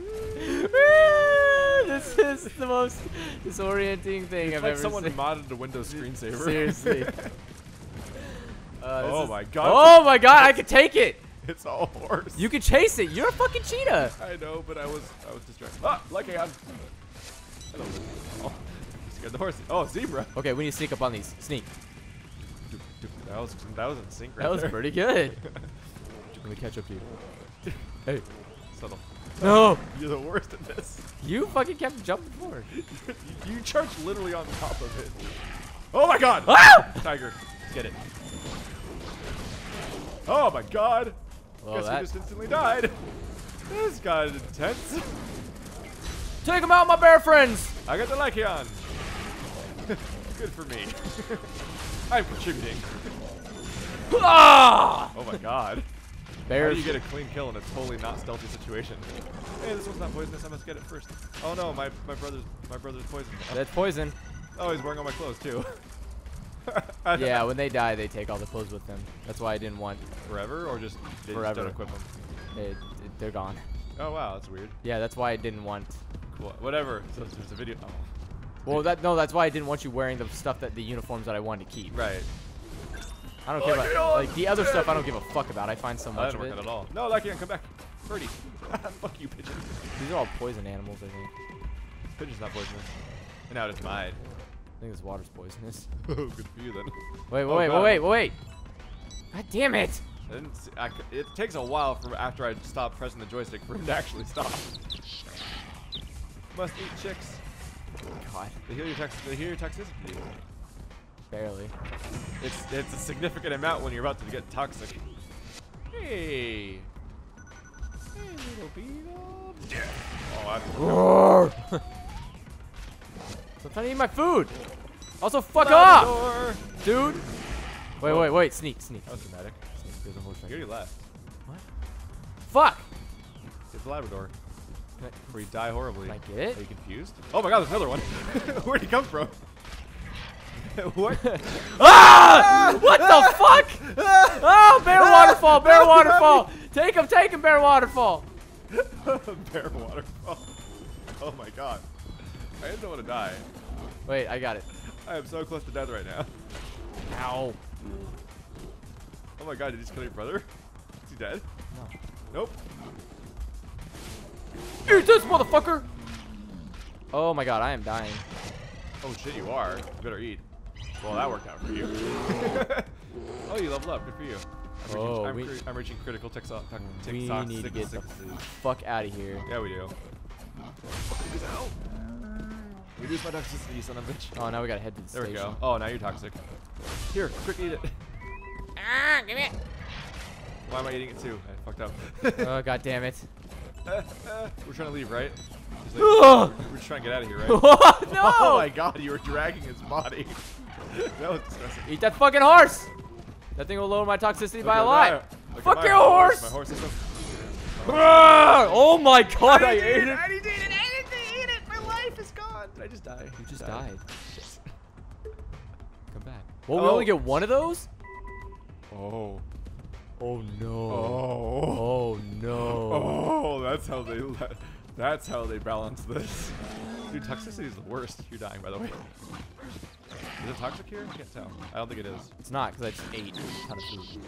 Speaker 1: This is the most disorienting thing I've
Speaker 2: like
Speaker 1: ever
Speaker 2: someone
Speaker 1: seen.
Speaker 2: modded the Windows screensaver.
Speaker 1: Seriously.
Speaker 2: Oh my god.
Speaker 1: Oh my god, I can take it.
Speaker 2: It's all horse.
Speaker 1: You can chase it. You're a fucking cheetah.
Speaker 2: I know, but I was distracted. Ah, Lycaon. Hello. Oh, scared the horse. Oh, zebra.
Speaker 1: Okay, we need to sneak up on these. Sneak.
Speaker 2: That was in sync right
Speaker 1: That was
Speaker 2: there.
Speaker 1: pretty good. Let me catch up to you. Hey.
Speaker 2: Subtle.
Speaker 1: No.
Speaker 2: You're the worst at this.
Speaker 1: You fucking kept jumping forward.
Speaker 2: You charged literally on top of it. Oh my god!
Speaker 1: Ah!
Speaker 2: Tiger, get it. Oh my god!
Speaker 1: Well,
Speaker 2: Guess
Speaker 1: that...
Speaker 2: we just instantly died. This got intense.
Speaker 1: Take them out, my bear friends!
Speaker 2: I got the Lycaon. Good for me. I'm contributing.
Speaker 1: Ah!
Speaker 2: Oh my god.
Speaker 1: Bears.
Speaker 2: How do you get a clean kill in a totally not stealthy situation? Hey, this one's not poisonous. I must get it first. Oh no, my brother's poisoned.
Speaker 1: That's poison.
Speaker 2: Oh, he's wearing all my clothes too.
Speaker 1: Yeah, when they die, they take all the clothes with them. That's why I didn't want
Speaker 2: Forever or just they
Speaker 1: forever.
Speaker 2: just don't equip them?
Speaker 1: They're gone.
Speaker 2: Oh wow, that's weird.
Speaker 1: Yeah, that's why I didn't want.
Speaker 2: Cool. Whatever. So there's a video. Oh.
Speaker 1: Well, that's why I didn't want you wearing the stuff the uniforms that I wanted to keep.
Speaker 2: Right.
Speaker 1: I don't care about like the other stuff. I don't give a fuck about. I find so
Speaker 2: That
Speaker 1: much
Speaker 2: didn't
Speaker 1: of
Speaker 2: work
Speaker 1: it.
Speaker 2: out at all. No, Lycaon, come back. Birdie. Fuck you, pigeon.
Speaker 1: These are all poison animals, I think.
Speaker 2: Pigeon's not poisonous. And now it's mine.
Speaker 1: I think this water's poisonous.
Speaker 2: Oh, good for you then.
Speaker 1: Wait. God damn it!
Speaker 2: I didn't see, it takes a while for after I stop pressing the joystick for him to actually stop. Must eat chicks.
Speaker 1: God,
Speaker 2: They heal your toxicity.
Speaker 1: barely.
Speaker 2: It's a significant amount when you're about to get toxic. Hey. Hey, little beagle. Yeah. Oh,
Speaker 1: Roar! So I'm trying to eat my food. Also, fuck off, dude. Wait. Sneak.
Speaker 2: That was dramatic.
Speaker 1: There's a horse
Speaker 2: You
Speaker 1: right
Speaker 2: already left.
Speaker 1: What? Fuck!
Speaker 2: It's the Labrador.
Speaker 1: Can
Speaker 2: Where you die horribly.
Speaker 1: I get it?
Speaker 2: Are you confused? Oh my god, there's another one. Where'd he come from? What?
Speaker 1: Ah! What the fuck? Oh, bear waterfall, bear waterfall. Take him, bear waterfall.
Speaker 2: Bear waterfall. Oh my god. I didn't want to die.
Speaker 1: Wait, I got it.
Speaker 2: I am so close to death right now.
Speaker 1: Ow.
Speaker 2: Oh my god, did you just kill your brother? Is he dead?
Speaker 1: No.
Speaker 2: Nope.
Speaker 1: Eat this, motherfucker! Oh my god, I am dying.
Speaker 2: Oh shit, you are. You better eat. Well, that worked out for you. Oh, you leveled up. Good for you. I'm reaching critical
Speaker 1: We need to get the fuck out of here.
Speaker 2: Yeah, we do. Reduce my toxicity, you son of a bitch.
Speaker 1: Oh, now we gotta head to the
Speaker 2: There
Speaker 1: station.
Speaker 2: we go. Oh, now you're toxic. Here, quick, eat it.
Speaker 1: Ah, give me it.
Speaker 2: Why am I eating it too? I fucked up.
Speaker 1: Oh, god damn it.
Speaker 2: We're trying to leave, right? Just
Speaker 1: Ugh.
Speaker 2: we're just trying to get out of here, right?
Speaker 1: No!
Speaker 2: Oh my god, you were dragging his body. That was disgusting.
Speaker 1: Eat that fucking horse! That thing will lower my toxicity by a lot. Fuck your horse!
Speaker 2: My horse is so...
Speaker 1: Oh my god, I ate it!
Speaker 2: I didn't eat it! My life is gone! Did I just die?
Speaker 1: You just died. Shit. Come back. Well, we only get one of those?
Speaker 2: Oh.
Speaker 1: Oh no.
Speaker 2: Oh.
Speaker 1: Oh no.
Speaker 2: Oh, that's how they balance this. Dude, toxicity is the worst. You're dying, by the way. Is it toxic here? I can't tell. I don't think it is.
Speaker 1: It's not, because I just ate a ton of food.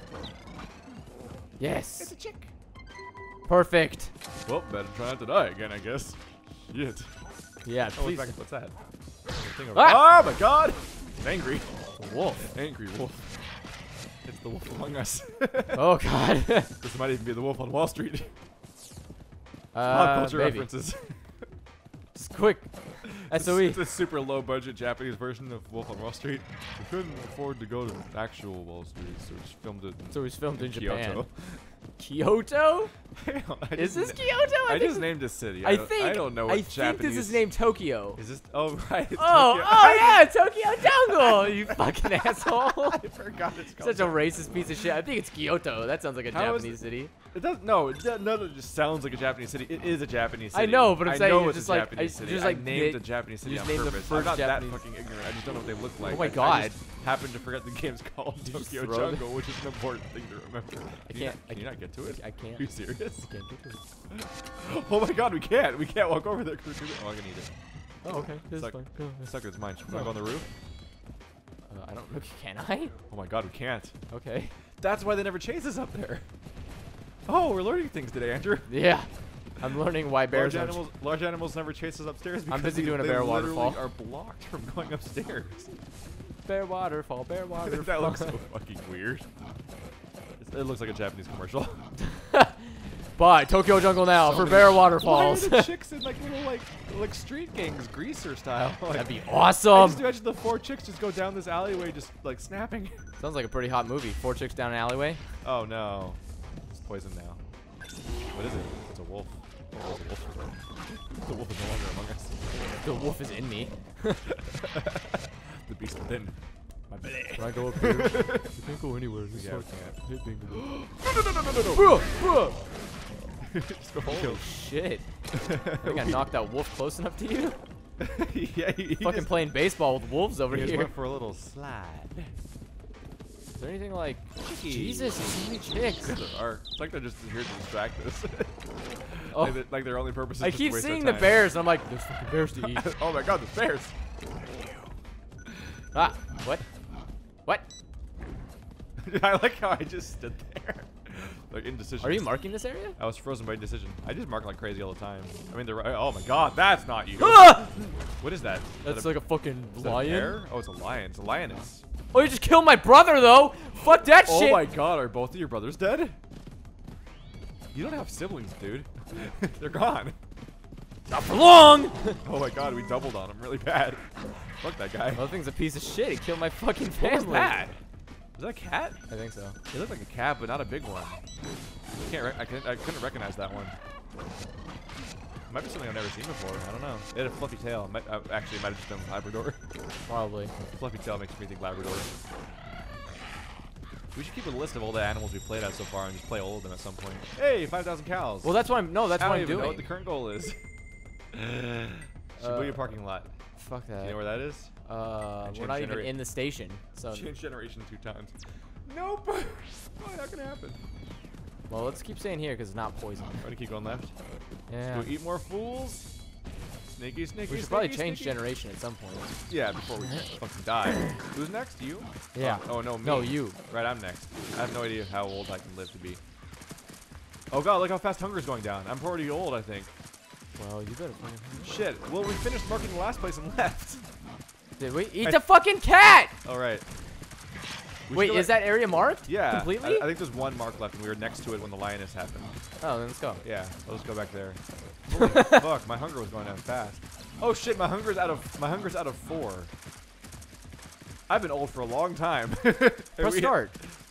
Speaker 1: Yes.
Speaker 2: It's a chick.
Speaker 1: Perfect.
Speaker 2: Well, better try not to die again, I guess. Shit.
Speaker 1: Yeah,
Speaker 2: Oh,
Speaker 1: please.
Speaker 2: what's that?
Speaker 1: Ah!
Speaker 2: Oh my god! It's angry.
Speaker 1: Wolf.
Speaker 2: Angry wolf. It's The Wolf Among Us.
Speaker 1: Oh God.
Speaker 2: This might even be the Wolf on Wall Street. Pop culture
Speaker 1: maybe.
Speaker 2: references.
Speaker 1: Just quick. SOE.
Speaker 2: It's a super low budget Japanese version of Wolf on Wall Street. We couldn't afford to go to actual Wall Street, so we just filmed it.
Speaker 1: So it was filmed in
Speaker 2: Kyoto.
Speaker 1: Japan. Kyoto? Is this Kyoto?
Speaker 2: I just named a city.
Speaker 1: I
Speaker 2: don't know what
Speaker 1: think
Speaker 2: Japanese.
Speaker 1: this is named Tokyo.
Speaker 2: Is this? Oh right. It's
Speaker 1: Oh,
Speaker 2: Tokyo.
Speaker 1: oh yeah, Tokyo Jungle. You fucking asshole.
Speaker 2: I forgot it's called.
Speaker 1: Such a racist piece of shit. I think it's Kyoto. That sounds like a
Speaker 2: How is
Speaker 1: Japanese city.
Speaker 2: It does no. It just sounds like a Japanese city. It is a Japanese city.
Speaker 1: I know, but I'm saying
Speaker 2: I know
Speaker 1: you're
Speaker 2: it's
Speaker 1: just
Speaker 2: a
Speaker 1: like
Speaker 2: Japanese city.
Speaker 1: just
Speaker 2: I
Speaker 1: like
Speaker 2: named a Japanese
Speaker 1: you
Speaker 2: city on
Speaker 1: just named the
Speaker 2: purpose.
Speaker 1: first
Speaker 2: I'm not
Speaker 1: Japanese.
Speaker 2: that fucking ignorant. I just don't know what they look like.
Speaker 1: Oh my
Speaker 2: I
Speaker 1: God.
Speaker 2: just happen to forget the game's called
Speaker 1: just
Speaker 2: Tokyo
Speaker 1: throw
Speaker 2: Jungle, which is an important thing to remember. Can you not get to it?
Speaker 1: I can't.
Speaker 2: Are you serious?
Speaker 1: I can't get to it.
Speaker 2: Oh my God, we can't. We can't walk over there because we're too. Oh, I'm gonna eat it.
Speaker 1: Oh, okay. This is
Speaker 2: Suck.
Speaker 1: fine. Go.
Speaker 2: Sucker, it's mine. Should we go on the roof?
Speaker 1: I don't know. Can I?
Speaker 2: Oh my God, we can't.
Speaker 1: Okay.
Speaker 2: That's why they never chase us up there. Oh, we're learning things today, Andrew.
Speaker 1: Yeah. I'm learning why bears
Speaker 2: Large animals never chase us upstairs because
Speaker 1: I'm busy
Speaker 2: they
Speaker 1: doing a bear
Speaker 2: literally
Speaker 1: waterfall.
Speaker 2: are blocked from going upstairs.
Speaker 1: Bear waterfall, bear waterfall.
Speaker 2: That looks so fucking weird. It looks like a Japanese commercial.
Speaker 1: Buy Tokyo Jungle now for bear waterfalls.
Speaker 2: Why are the chicks in like little like street gangs, greaser style? Like,
Speaker 1: That'd be
Speaker 2: I
Speaker 1: awesome.
Speaker 2: just imagine the 4 chicks just go down this alleyway just like snapping.
Speaker 1: Sounds like a pretty hot movie. 4 chicks down an alleyway.
Speaker 2: Oh no. It's poison now. What is it? It's a wolf. Oh, it's a wolf. The wolf is no longer among us.
Speaker 1: The wolf is in me.
Speaker 2: The beast within. My belly.
Speaker 1: When I go up here, you can't go anywhere. This
Speaker 2: Yeah, we
Speaker 1: sucks.
Speaker 2: can't.
Speaker 1: No.
Speaker 2: Bro, bro. Just go
Speaker 1: Holy
Speaker 2: kill.
Speaker 1: shit. I think I knocked that wolf close enough to you.
Speaker 2: Yeah, he
Speaker 1: Fucking
Speaker 2: just,
Speaker 1: playing baseball with wolves over
Speaker 2: he just
Speaker 1: here.
Speaker 2: went for a little slide.
Speaker 1: Is there anything like...
Speaker 2: Chickies.
Speaker 1: Jesus, so many chicks.
Speaker 2: There are. It's like they're just here to distract us.
Speaker 1: Oh.
Speaker 2: like their only purpose is
Speaker 1: I
Speaker 2: just
Speaker 1: keep
Speaker 2: waste our
Speaker 1: seeing the
Speaker 2: time.
Speaker 1: bears, and I'm like, there's fucking bears to eat.
Speaker 2: Oh my God, there's bears.
Speaker 1: Ah, what? What?
Speaker 2: I like how I just stood there. Like indecision.
Speaker 1: Are you marking this area?
Speaker 2: I was frozen by indecision. I just mark like crazy all the time. I mean, they're. Oh my God, that's not you.
Speaker 1: Ah!
Speaker 2: What is that?
Speaker 1: That's like a fucking
Speaker 2: Is that a
Speaker 1: lion.
Speaker 2: bear? Oh, it's a lion. It's a lioness.
Speaker 1: Oh, you just killed my brother, though. Fuck that
Speaker 2: Oh
Speaker 1: shit.
Speaker 2: my God, are both of your brothers dead? You don't have siblings, dude. They're gone.
Speaker 1: Not for long.
Speaker 2: Oh my God, we doubled on him really bad. Fuck that guy.
Speaker 1: That thing's a piece of shit. He killed my fucking
Speaker 2: What
Speaker 1: family.
Speaker 2: was that? Was that a cat?
Speaker 1: I think so.
Speaker 2: It looked like a cat, but not a big one. I couldn't recognize that one. Might be something I've never seen before. I don't know. It had a fluffy tail. Actually, it might have just been Labrador.
Speaker 1: Probably.
Speaker 2: Fluffy tail makes me think Labrador. We should keep a list of all the animals we played at so far and just play all of them at some point. Hey, 5,000 cows.
Speaker 1: Well, that's what I'm. No, that's
Speaker 2: I
Speaker 1: what
Speaker 2: don't
Speaker 1: I'm
Speaker 2: even know
Speaker 1: doing.
Speaker 2: what the current goal is. Shibuya parking lot.
Speaker 1: Fuck
Speaker 2: Do
Speaker 1: that.
Speaker 2: you know where that is?
Speaker 1: We're not even in the station. So.
Speaker 2: Change generation 2 times. Nope. Why not gonna happen?
Speaker 1: Well, let's keep staying here because it's not poison.
Speaker 2: Try to keep going left.
Speaker 1: Yeah.
Speaker 2: Do we eat more fools? Sneaky, sneaky,
Speaker 1: We should probably
Speaker 2: sneaky,
Speaker 1: change
Speaker 2: sneaky.
Speaker 1: generation at some point.
Speaker 2: Yeah, before we fucking die. Who's next? You?
Speaker 1: Yeah.
Speaker 2: Oh no, me.
Speaker 1: No, you.
Speaker 2: Right, I'm next. I have no idea how old I can live to be. Oh God, look how fast hunger's going down. I'm already old, I think.
Speaker 1: Well, you better fucking.
Speaker 2: Shit. Well, we finished marking the last place and left.
Speaker 1: Did we eat the fucking cat?
Speaker 2: All right.
Speaker 1: Wait, is that area marked?
Speaker 2: Yeah.
Speaker 1: Completely?
Speaker 2: I think there's one mark left, and we were next to it when the lioness happened.
Speaker 1: Oh, then let's go.
Speaker 2: Yeah. Let's go back there. Holy fuck! My hunger was going down fast. Oh shit! My hunger's out of 4. I've been old for a long time.
Speaker 1: Press start.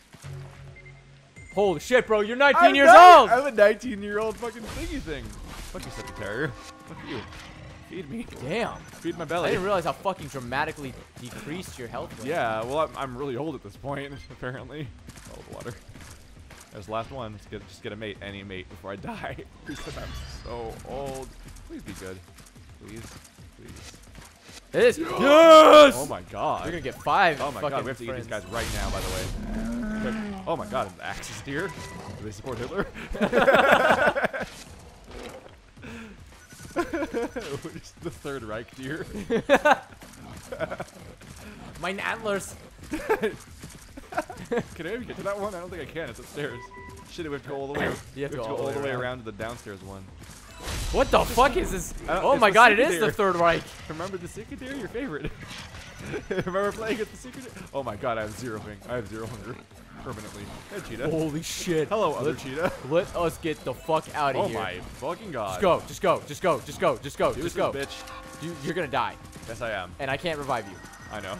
Speaker 1: Holy shit, bro! You're 19 years old.
Speaker 2: I'm a 19-year-old fucking thingy thing. Fuck you, secretary. Fuck you. Feed me.
Speaker 1: Damn.
Speaker 2: Feed my
Speaker 1: I
Speaker 2: belly.
Speaker 1: didn't realize how fucking dramatically decreased your health was.
Speaker 2: Yeah, well, I'm really old at this point, apparently. Oh, the water. There's the last one. Just get a mate, any mate, before I die. Because I'm so old. Please be good. Please. Please.
Speaker 1: It is. Yes!
Speaker 2: Oh my God.
Speaker 1: You're gonna get 5.
Speaker 2: Oh my
Speaker 1: fucking
Speaker 2: God, we have to eat these guys right now, by the way. Oh my God, the Axis deer? Do they support Hitler? We're just the Third Reich deer.
Speaker 1: My antlers.
Speaker 2: Can I even get to that one? I don't think I can. It's upstairs. Shit, we have to go all the way.
Speaker 1: You have to go
Speaker 2: all the way around to the downstairs one.
Speaker 1: What the fuck is this? Oh
Speaker 2: it's
Speaker 1: my
Speaker 2: the
Speaker 1: god, it
Speaker 2: Sika
Speaker 1: is the
Speaker 2: deer.
Speaker 1: Third Reich.
Speaker 2: Remember the Sika deer? Your favorite. Remember playing at the Sika deer? Oh my god, I have zero hunger. Permanently. Hey, Cheetah.
Speaker 1: Holy shit.
Speaker 2: Hello, other Cheetah.
Speaker 1: Let us get the fuck out of
Speaker 2: Oh
Speaker 1: here.
Speaker 2: my fucking god.
Speaker 1: Just go. Just go.
Speaker 2: Deuces, bitch.
Speaker 1: You're gonna die.
Speaker 2: Yes, I am.
Speaker 1: And I can't revive you.
Speaker 2: I know.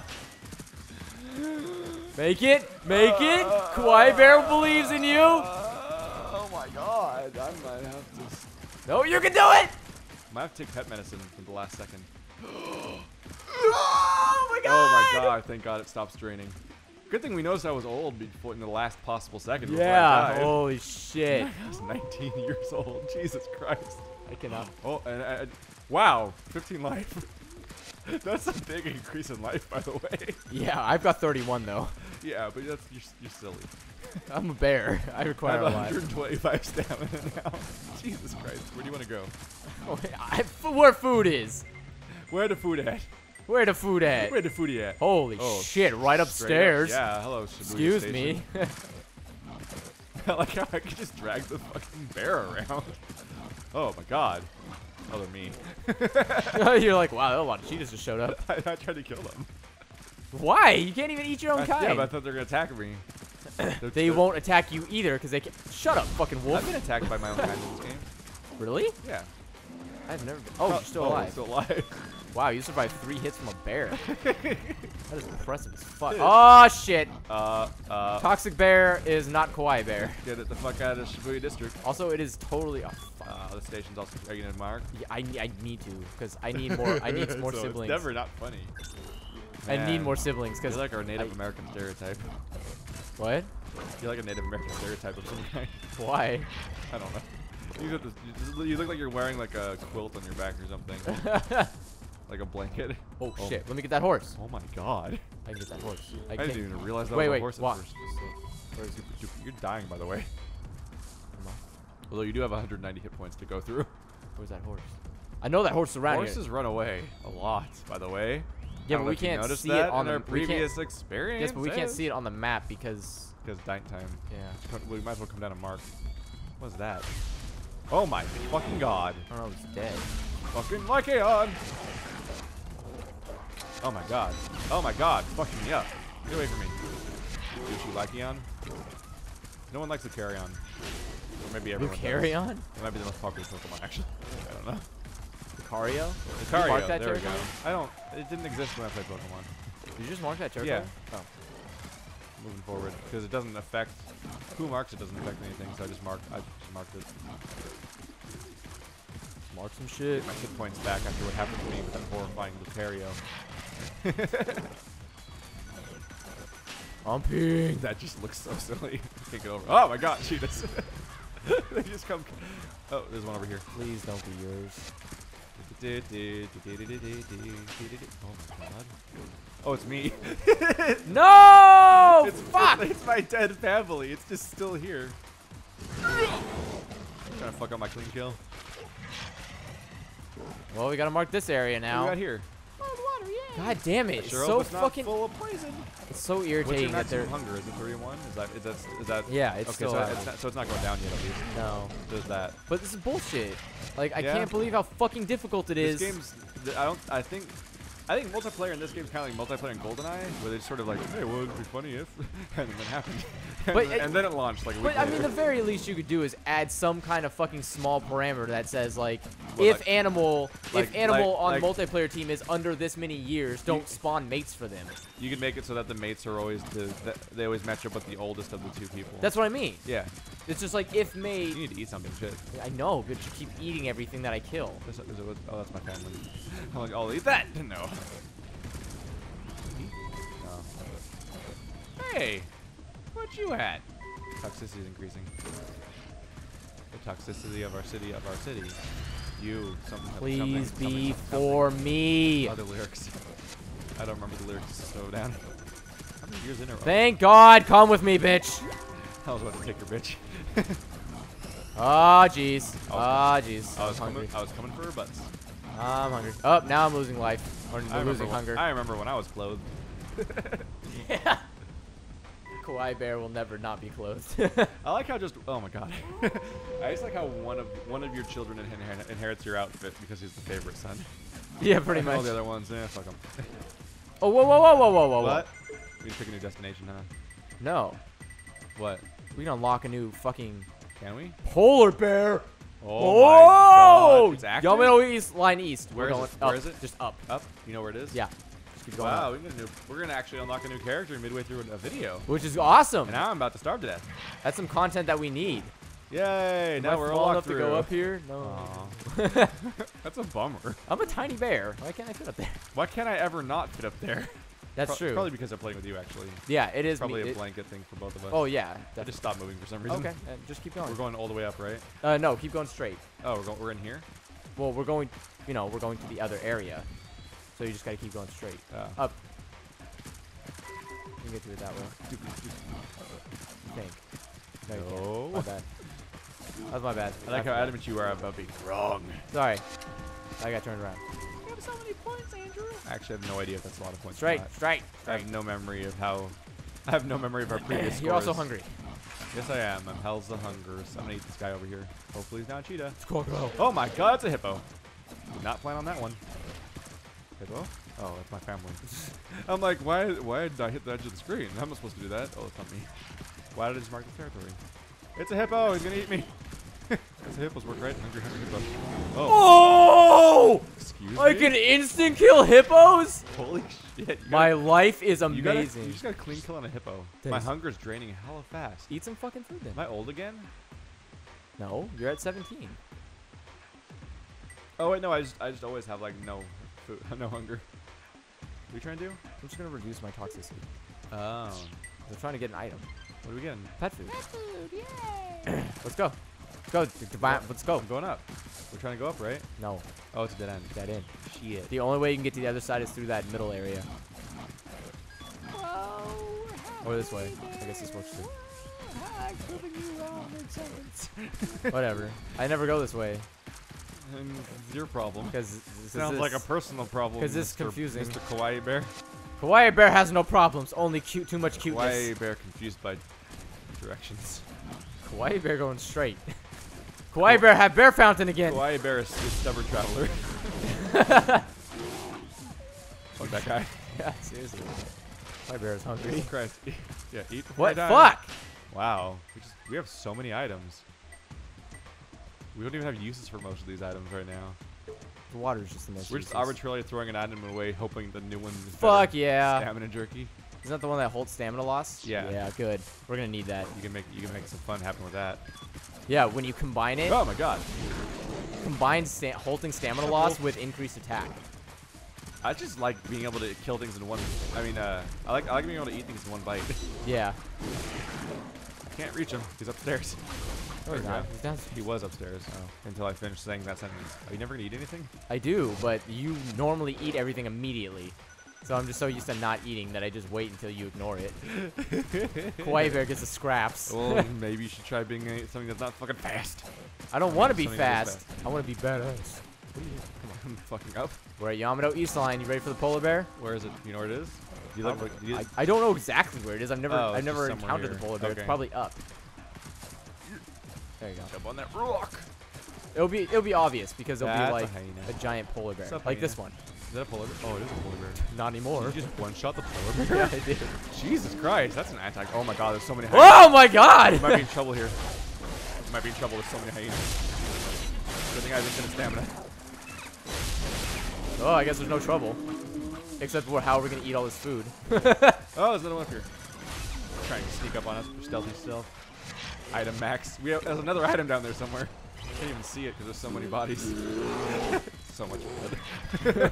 Speaker 1: Make it. Kawaii Bear believes in you.
Speaker 2: Oh my god. I might have to.
Speaker 1: No, you can do it.
Speaker 2: I might have to take pet medicine in the last second.
Speaker 1: Oh my god.
Speaker 2: Oh my god. Thank god it stops draining. Good thing we noticed I was old before in the last possible second. before I
Speaker 1: Yeah.
Speaker 2: died.
Speaker 1: Holy shit.
Speaker 2: I was 19 years old. Jesus Christ.
Speaker 1: I cannot.
Speaker 2: Oh, and wow, 15 life. That's a big increase in life, by the way.
Speaker 1: Yeah, I've got 31 though.
Speaker 2: Yeah, but you're silly.
Speaker 1: I'm a bear. I
Speaker 2: I
Speaker 1: require
Speaker 2: have
Speaker 1: a lot.
Speaker 2: 125 stamina now. Jesus Christ, where do you want to go?
Speaker 1: Where food is.
Speaker 2: Where the food at?
Speaker 1: Where the food at?
Speaker 2: Where the foodie at?
Speaker 1: Holy
Speaker 2: Oh,
Speaker 1: shit, right
Speaker 2: straight up.
Speaker 1: upstairs.
Speaker 2: Yeah, hello, Shibuya
Speaker 1: Excuse
Speaker 2: Station.
Speaker 1: me.
Speaker 2: I like how I could just drag the fucking bear around. Oh my god. Oh, they're me.
Speaker 1: You're like, wow, a lot of cheetahs just showed up.
Speaker 2: I tried to kill them.
Speaker 1: Why? You can't even eat your own kind.
Speaker 2: Yeah, but I thought they were going to attack me.
Speaker 1: They won't attack you either because they can't. Shut up, fucking wolf.
Speaker 2: I've been attacked by my own kind in this game.
Speaker 1: Really?
Speaker 2: Yeah.
Speaker 1: I've never been. Oh, you're still alive.
Speaker 2: Still alive.
Speaker 1: Wow, you survived 3 hits from a bear. That is impressive as fuck. Oh, shit. Toxic bear is not Kawaii bear.
Speaker 2: Get it the fuck out of Shibuya District.
Speaker 1: Also, it is totally. Oh, fuck.
Speaker 2: The station's also. Are you gonna mark?
Speaker 1: Yeah, I need to because I need more. I need more
Speaker 2: So
Speaker 1: siblings.
Speaker 2: It's never not funny.
Speaker 1: I need
Speaker 2: Man.
Speaker 1: more siblings because
Speaker 2: You're like our Native American stereotype.
Speaker 1: What?
Speaker 2: You're like a Native American stereotype of some kind.
Speaker 1: Why?
Speaker 2: I don't know. You look like you're wearing like a quilt on your back or something. Like a blanket.
Speaker 1: Oh shit! Let me get that horse.
Speaker 2: Oh my god.
Speaker 1: I can get that horse.
Speaker 2: I didn't even realize that
Speaker 1: Wait,
Speaker 2: was a
Speaker 1: wait,
Speaker 2: horse
Speaker 1: what?
Speaker 2: at first. Where is he? You're dying, by the way. Although you do have 190 hit points to go through.
Speaker 1: Where's that horse? I know that horse is around
Speaker 2: Horses run away a lot, by the way.
Speaker 1: Yeah,
Speaker 2: I don't
Speaker 1: but
Speaker 2: know
Speaker 1: we
Speaker 2: if you
Speaker 1: can't
Speaker 2: noticed
Speaker 1: see
Speaker 2: that
Speaker 1: it on
Speaker 2: in our
Speaker 1: the we can't-
Speaker 2: previous experience.
Speaker 1: Yes, but we can't see it on the map because.
Speaker 2: Because night time.
Speaker 1: Yeah.
Speaker 2: We might as well come down and mark. What's that? Oh my fucking god.
Speaker 1: I don't know. It's dead.
Speaker 2: Fucking Lycaon. Oh my god. Oh my god. Fucking me up. Get away from me. Douchey Lycaon. No one likes the carry on. Or maybe everyone
Speaker 1: Carry
Speaker 2: does.
Speaker 1: on?
Speaker 2: It might be the most popular Pokemon, actually. I don't know.
Speaker 1: Lucario?
Speaker 2: Lucario.
Speaker 1: Mark that
Speaker 2: There we go.
Speaker 1: territory?
Speaker 2: I don't. It didn't exist when I played Pokemon.
Speaker 1: Did you just mark that territory?
Speaker 2: Yeah.
Speaker 1: Oh.
Speaker 2: Moving forward, because it doesn't affect. Who marks it doesn't affect anything, so I just marked it.
Speaker 1: Mark some shit.
Speaker 2: Get my hit points back after what happened to me with that horrifying Lucario.
Speaker 1: I'm peeing.
Speaker 2: That just looks so silly. Can't get over. Oh my god, cheetahs. They just come. Oh, there's one over here.
Speaker 1: Please don't be yours.
Speaker 2: Oh my god. Oh, it's me.
Speaker 1: No!
Speaker 2: Fuck! It's my dead family. It's just still here. Trying to fuck up my clean kill.
Speaker 1: Well, we gotta mark this area
Speaker 2: What do
Speaker 1: now.
Speaker 2: we got here?
Speaker 1: God damn it!
Speaker 2: I
Speaker 1: It's
Speaker 2: sure
Speaker 1: so
Speaker 2: hope it's not
Speaker 1: fucking.
Speaker 2: full of poison.
Speaker 1: It's so
Speaker 2: What's
Speaker 1: irritating
Speaker 2: your
Speaker 1: that they're.
Speaker 2: maximum hunger? Is it 31? Is that?
Speaker 1: Yeah, it's
Speaker 2: okay.
Speaker 1: still
Speaker 2: So
Speaker 1: at
Speaker 2: it's not going down yet, at least.
Speaker 1: No.
Speaker 2: There's that.
Speaker 1: But this is bullshit. Like, I
Speaker 2: Yeah.
Speaker 1: can't believe how fucking difficult it is.
Speaker 2: This game's. I think multiplayer in this game is kind of like multiplayer in GoldenEye, where they just sort of like, hey, well, it'd be funny if, and then it happened. And then it launched like a week
Speaker 1: But I mean,
Speaker 2: later.
Speaker 1: the very least you could do is add some kind of fucking small parameter that says like,
Speaker 2: Well,
Speaker 1: if
Speaker 2: like-
Speaker 1: animal
Speaker 2: like-
Speaker 1: on
Speaker 2: like-
Speaker 1: multiplayer team is under this many years, don't spawn mates for them.
Speaker 2: You can make it so that the mates are always they always match up with the oldest of the two people.
Speaker 1: That's what I mean.
Speaker 2: yeah.
Speaker 1: It's just like if
Speaker 2: You
Speaker 1: mate.
Speaker 2: need to eat something, shit.
Speaker 1: I know, but you keep eating everything that I kill.
Speaker 2: Oh, that's my family. I'm like, I'll eat that. No. Hey, what you at? Toxicity is increasing. The toxicity of our city. You. Something.
Speaker 1: Please
Speaker 2: something,
Speaker 1: be
Speaker 2: something,
Speaker 1: for me.
Speaker 2: Other lyrics. I don't remember the lyrics. Slow down. How many years in a row?
Speaker 1: Thank God, come with me, bitch.
Speaker 2: I was about to take your bitch.
Speaker 1: Ah, jeez. Ah, jeez.
Speaker 2: I was
Speaker 1: hungry.
Speaker 2: coming for her butts.
Speaker 1: I'm hungry. Oh, now I'm losing life. Or
Speaker 2: I
Speaker 1: losing hunger.
Speaker 2: I remember when I was clothed.
Speaker 1: Yeah. Kawaii bear will never not be clothed.
Speaker 2: I like how just. Oh my god. I just like how one of your children inherits your outfit because he's the favorite son.
Speaker 1: Yeah, pretty
Speaker 2: All
Speaker 1: much.
Speaker 2: the other ones, yeah, fuck them.
Speaker 1: Oh, whoa, whoa, whoa, whoa, whoa, whoa.
Speaker 2: What? We need to pick a new destination, huh?
Speaker 1: No.
Speaker 2: What?
Speaker 1: We can unlock a new fucking
Speaker 2: Can we?
Speaker 1: polar bear.
Speaker 2: Oh my god. It's active?
Speaker 1: Yamano East, line east.
Speaker 2: Where is it?
Speaker 1: Up.
Speaker 2: Where is it?
Speaker 1: Just up.
Speaker 2: Up? You know where it is?
Speaker 1: Yeah. Just keep going
Speaker 2: Wow,
Speaker 1: up.
Speaker 2: we're gonna actually unlock a new character midway through a video.
Speaker 1: Which is awesome.
Speaker 2: And now I'm about to starve to death.
Speaker 1: That's some content that we need.
Speaker 2: Yay!
Speaker 1: Am
Speaker 2: Now
Speaker 1: I
Speaker 2: we're
Speaker 1: small
Speaker 2: all
Speaker 1: enough
Speaker 2: through.
Speaker 1: to go up here? No.
Speaker 2: Aw. That's a bummer.
Speaker 1: I'm a tiny bear. Why can't I fit up there?
Speaker 2: Why can't I ever not fit up there?
Speaker 1: That's true.
Speaker 2: Probably because I'm playing with you, actually.
Speaker 1: Yeah, it is.
Speaker 2: Probably a blanket thing for both of us.
Speaker 1: Oh yeah.
Speaker 2: I
Speaker 1: Definitely.
Speaker 2: just stopped moving for some reason.
Speaker 1: Okay. Just keep going.
Speaker 2: We're going all the way up, right?
Speaker 1: No, keep going straight.
Speaker 2: Oh, we're in here?
Speaker 1: Well, we're going. We're going to the other area. So you just gotta keep going straight. Up. You can get to it that way. I think. No, you can't. My bad. That was my bad.
Speaker 2: I like how adamant you are about being wrong.
Speaker 1: Sorry. I got turned around.
Speaker 2: You have so many points, Andrew. I actually have no idea if that's a lot of points.
Speaker 1: Straight.
Speaker 2: I have no memory of how. I have no memory of our previous
Speaker 1: You're also
Speaker 2: scores.
Speaker 1: hungry.
Speaker 2: Yes, I am. I'm hell's the hunger. So I'm gonna eat this guy over here. Hopefully he's not a cheetah.
Speaker 1: It's crocodile.
Speaker 2: Oh my god, it's a hippo. Did not plan on that one. Hippo? Oh, that's my family. I'm like, why did I hit the edge of the screen? I'm not supposed to do that. Oh, it's not me. Why did I just mark the territory? It's a hippo. He's gonna eat me. That's a hippo's work, right? Hungry hippo.
Speaker 1: Oh!
Speaker 2: Excuse me?
Speaker 1: I can instant kill hippos?
Speaker 2: Holy shit.
Speaker 1: My life is
Speaker 2: You
Speaker 1: amazing.
Speaker 2: just got a clean kill on a hippo.
Speaker 1: That
Speaker 2: My
Speaker 1: is-
Speaker 2: hunger's draining hella fast.
Speaker 1: Eat some fucking food then.
Speaker 2: Am I old again?
Speaker 1: No, you're at 17.
Speaker 2: Oh wait, no. I just always have like no food, no hunger. What are you trying to do?
Speaker 1: I'm just gonna reduce my toxicity.
Speaker 2: Oh.
Speaker 1: I'm trying to get an item.
Speaker 2: What are we getting?
Speaker 1: Pet food. Yay! Let's go. Let's go.
Speaker 2: I'm going up. We're trying to go up, right?
Speaker 1: No,
Speaker 2: Oh, it's a dead end.
Speaker 1: dead end.
Speaker 2: Shit.
Speaker 1: The only way you can get to the other side is through that middle area. Or this way. I guess this works too. Whatever. I never go this way.
Speaker 2: It's your problem.
Speaker 1: Because
Speaker 2: Sounds like a personal problem.
Speaker 1: 'Cause this is
Speaker 2: Mr.
Speaker 1: confusing.
Speaker 2: Mr. Kawaii Bear.
Speaker 1: Kawaii bear has no problems. Only too much cuteness.
Speaker 2: Kawaii Bear confused by directions.
Speaker 1: Kawaii bear going straight. Kawaii bear have bear fountain again.
Speaker 2: Kawaii Bear is a stubborn traveler. Fuck that guy.
Speaker 1: Yeah, seriously. My bear is hungry.
Speaker 2: Jesus Christ. Yeah, eat.
Speaker 1: What?
Speaker 2: die.
Speaker 1: Fuck!
Speaker 2: Wow. We have so many items. We don't even have uses for most of these items right now.
Speaker 1: The water is just the most.
Speaker 2: We're just
Speaker 1: useless.
Speaker 2: arbitrarily throwing an item away, hoping the new one is
Speaker 1: Fuck
Speaker 2: better.
Speaker 1: yeah.
Speaker 2: Stamina jerky.
Speaker 1: Isn't that the one that holds stamina loss?
Speaker 2: Yeah.
Speaker 1: Yeah, good. We're gonna need that.
Speaker 2: You can make some fun happen with that.
Speaker 1: Yeah, when you combine it,
Speaker 2: Oh my god.
Speaker 1: combine holding stamina loss with increased attack.
Speaker 2: I just like being able to kill things in one. I mean, I like being able to eat things in one bite.
Speaker 1: Yeah.
Speaker 2: Can't reach him. He's upstairs.
Speaker 1: No, he's not. He's down.
Speaker 2: He was upstairs until I finished saying that sentence. Are you never gonna eat anything?
Speaker 1: I do, but you normally eat everything immediately. So I'm just so used to not eating that I just wait until you ignore it. Kawaii bear gets the scraps.
Speaker 2: Well, maybe you should try being something that's not fucking fast.
Speaker 1: I don't want to be
Speaker 2: Something that is
Speaker 1: fast. I want to be badass.
Speaker 2: Come on, I'm fucking up.
Speaker 1: We're at Yamato East Line. You ready for the polar bear?
Speaker 2: Where is it? You know where it is? Do you look?
Speaker 1: I don't know exactly where it is. I've never
Speaker 2: Oh, it's
Speaker 1: never
Speaker 2: just somewhere
Speaker 1: encountered the
Speaker 2: here.
Speaker 1: polar bear.
Speaker 2: Okay.
Speaker 1: It's probably up. There you go.
Speaker 2: Jump on that rock.
Speaker 1: It'll be obvious because it'll
Speaker 2: That's
Speaker 1: be
Speaker 2: a
Speaker 1: like
Speaker 2: hyena.
Speaker 1: a giant polar bear,
Speaker 2: What's up,
Speaker 1: like
Speaker 2: hyena?
Speaker 1: this one.
Speaker 2: Is that a polar bear? Oh, it is a polar bear.
Speaker 1: Not anymore.
Speaker 2: Did you just one-shot the polar bear?
Speaker 1: Yeah, I did.
Speaker 2: Jesus Christ, that's an anti. Oh my God, there's so many.
Speaker 1: Oh my God!
Speaker 2: We might be in trouble here. We might be in trouble with so many hyenas. Good thing I have infinite stamina.
Speaker 1: Oh, I guess there's no trouble. Except for how we're gonna eat all this food.
Speaker 2: Oh, there's another one up here. Trying to sneak up on us for stealthy stealth. Item max. There's another item down there somewhere. I can't even see it because there's so many bodies. So much blood.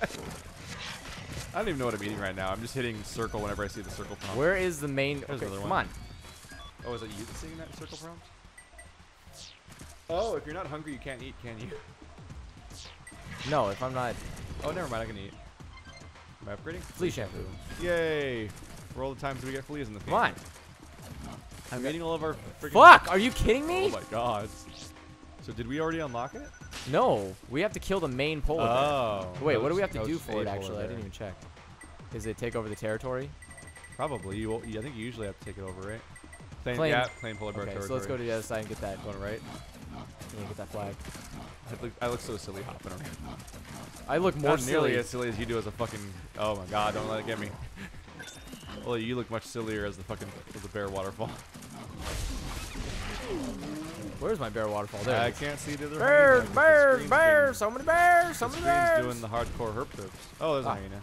Speaker 2: I don't even know what I'm eating right now. I'm just hitting circle whenever I see the circle prompt.
Speaker 1: Where is the main?
Speaker 2: There's
Speaker 1: Okay,
Speaker 2: another
Speaker 1: come
Speaker 2: one.
Speaker 1: on.
Speaker 2: Oh, is it you that's seeing that circle prompt? Oh, if you're not hungry, you can't eat, can you?
Speaker 1: No, if I'm not.
Speaker 2: Oh, never mind. I can eat. Am I upgrading?
Speaker 1: Flea shampoo.
Speaker 2: Yay! For all the times we get fleas in the
Speaker 1: Come on.
Speaker 2: I'm eating all of our freaking.
Speaker 1: Fuck! Are you kidding me?
Speaker 2: Oh my God. So did we already unlock it?
Speaker 1: No, we have to kill the main polar bear.
Speaker 2: Oh.
Speaker 1: Wait, what do we have to
Speaker 2: that
Speaker 1: do
Speaker 2: was
Speaker 1: for
Speaker 2: a
Speaker 1: it?
Speaker 2: polar
Speaker 1: Actually, I
Speaker 2: bear.
Speaker 1: didn't even check. Is it take over the territory?
Speaker 2: Probably. I think you usually have to take it over, right?
Speaker 1: Claim.
Speaker 2: Yeah, claim polar bear
Speaker 1: Okay,
Speaker 2: territory.
Speaker 1: so let's go to the other side and get that.
Speaker 2: Going right.
Speaker 1: Yeah, get that flag.
Speaker 2: I look so silly hopping around.
Speaker 1: I look more
Speaker 2: Not nearly
Speaker 1: silly.
Speaker 2: as silly as you do as a fucking. Oh my god! Don't let it get me. Well, you look much sillier as the bear waterfall.
Speaker 1: Where's my bear waterfall? There.
Speaker 2: I can't see the other.
Speaker 1: Bears,
Speaker 2: hyena,
Speaker 1: bears,
Speaker 2: the
Speaker 1: bears! So many bears! So
Speaker 2: The
Speaker 1: many
Speaker 2: screen's
Speaker 1: bears!
Speaker 2: doing the hardcore herp trips. Oh, there's a hyena.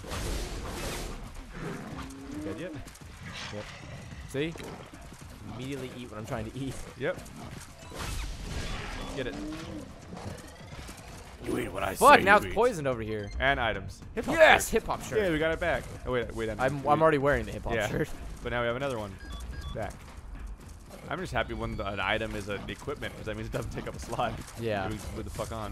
Speaker 2: You dead yet?
Speaker 1: Yep. See? Immediately eat what I'm trying to eat.
Speaker 2: Yep. Get it. You eat what I say.
Speaker 1: Fuck! Now
Speaker 2: you
Speaker 1: it's
Speaker 2: eat.
Speaker 1: poisoned over here.
Speaker 2: And items. Hip-hop
Speaker 1: Yes,
Speaker 2: shirt.
Speaker 1: hip hop shirt.
Speaker 2: Yeah, we got it back. Oh wait.
Speaker 1: I'm already wearing the hip hop
Speaker 2: Yeah.
Speaker 1: shirt.
Speaker 2: But now we have another one. It's back. I'm just happy when an item is an equipment, because that means it doesn't take up a slot.
Speaker 1: Yeah.
Speaker 2: We just put the fuck on.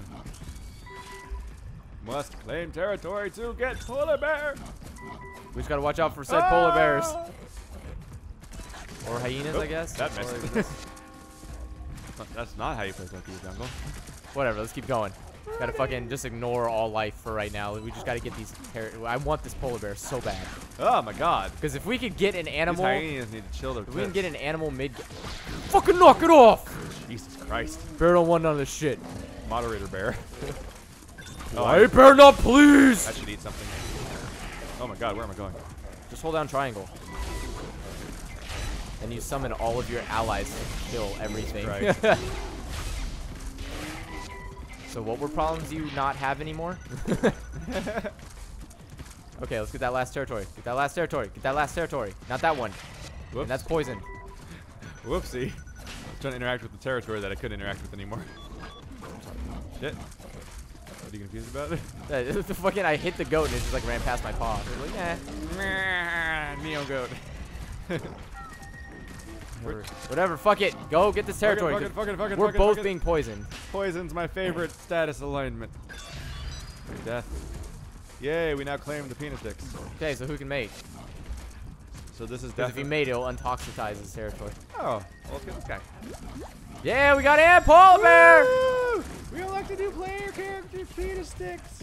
Speaker 2: Must claim territory to get polar bear.
Speaker 1: We just gotta watch out for said polar bears
Speaker 2: Ah!
Speaker 1: or hyenas,
Speaker 2: Oh,
Speaker 1: I guess.
Speaker 2: that
Speaker 1: Or
Speaker 2: messed
Speaker 1: just-
Speaker 2: That's not how you protect your jungle.
Speaker 1: Whatever. Let's keep going. Gotta fucking just ignore all life for right now. We just gotta get these. I want this polar bear so bad.
Speaker 2: Oh my god.
Speaker 1: Because if we could get an
Speaker 2: These
Speaker 1: animal,
Speaker 2: hyenas need to chill their
Speaker 1: if we can
Speaker 2: tits.
Speaker 1: get an animal mid. Fucking knock it off!
Speaker 2: Jesus Christ.
Speaker 1: Bear don't want none of this shit.
Speaker 2: Moderator bear.
Speaker 1: I bear not, please.
Speaker 2: I should eat something. Oh my god, where am I going?
Speaker 1: Just hold down triangle. And you summon all of your allies to kill everything.
Speaker 2: Right.
Speaker 1: So what were problems you not have anymore? Okay, let's get that last territory. Get that last territory. Get that last territory. Not that one.
Speaker 2: Whoops.
Speaker 1: And that's poisoned.
Speaker 2: Whoopsie. I was trying to interact with the territory that I couldn't interact with anymore. Shit. What are you confused about it?
Speaker 1: The fucking I hit the goat and it just like ran past my paw. I was like,
Speaker 2: Neo goat.
Speaker 1: whatever, fuck it. Go get this territory.
Speaker 2: Fuck it,
Speaker 1: 'cause
Speaker 2: fuck it, fuck it,
Speaker 1: we're
Speaker 2: fuck it,
Speaker 1: both
Speaker 2: fuck it.
Speaker 1: being poisoned.
Speaker 2: Poison's my favorite status alignment. Death. Yay, we now claim the penis dicks.
Speaker 1: Okay, so who can mate?
Speaker 2: So this is
Speaker 1: Because
Speaker 2: death.
Speaker 1: if he mate, it'll untoxitize his territory.
Speaker 2: Oh, well, let's get this guy.
Speaker 1: Yeah, we got a polar bear!
Speaker 2: Woo! We elect a new player character, penis sticks.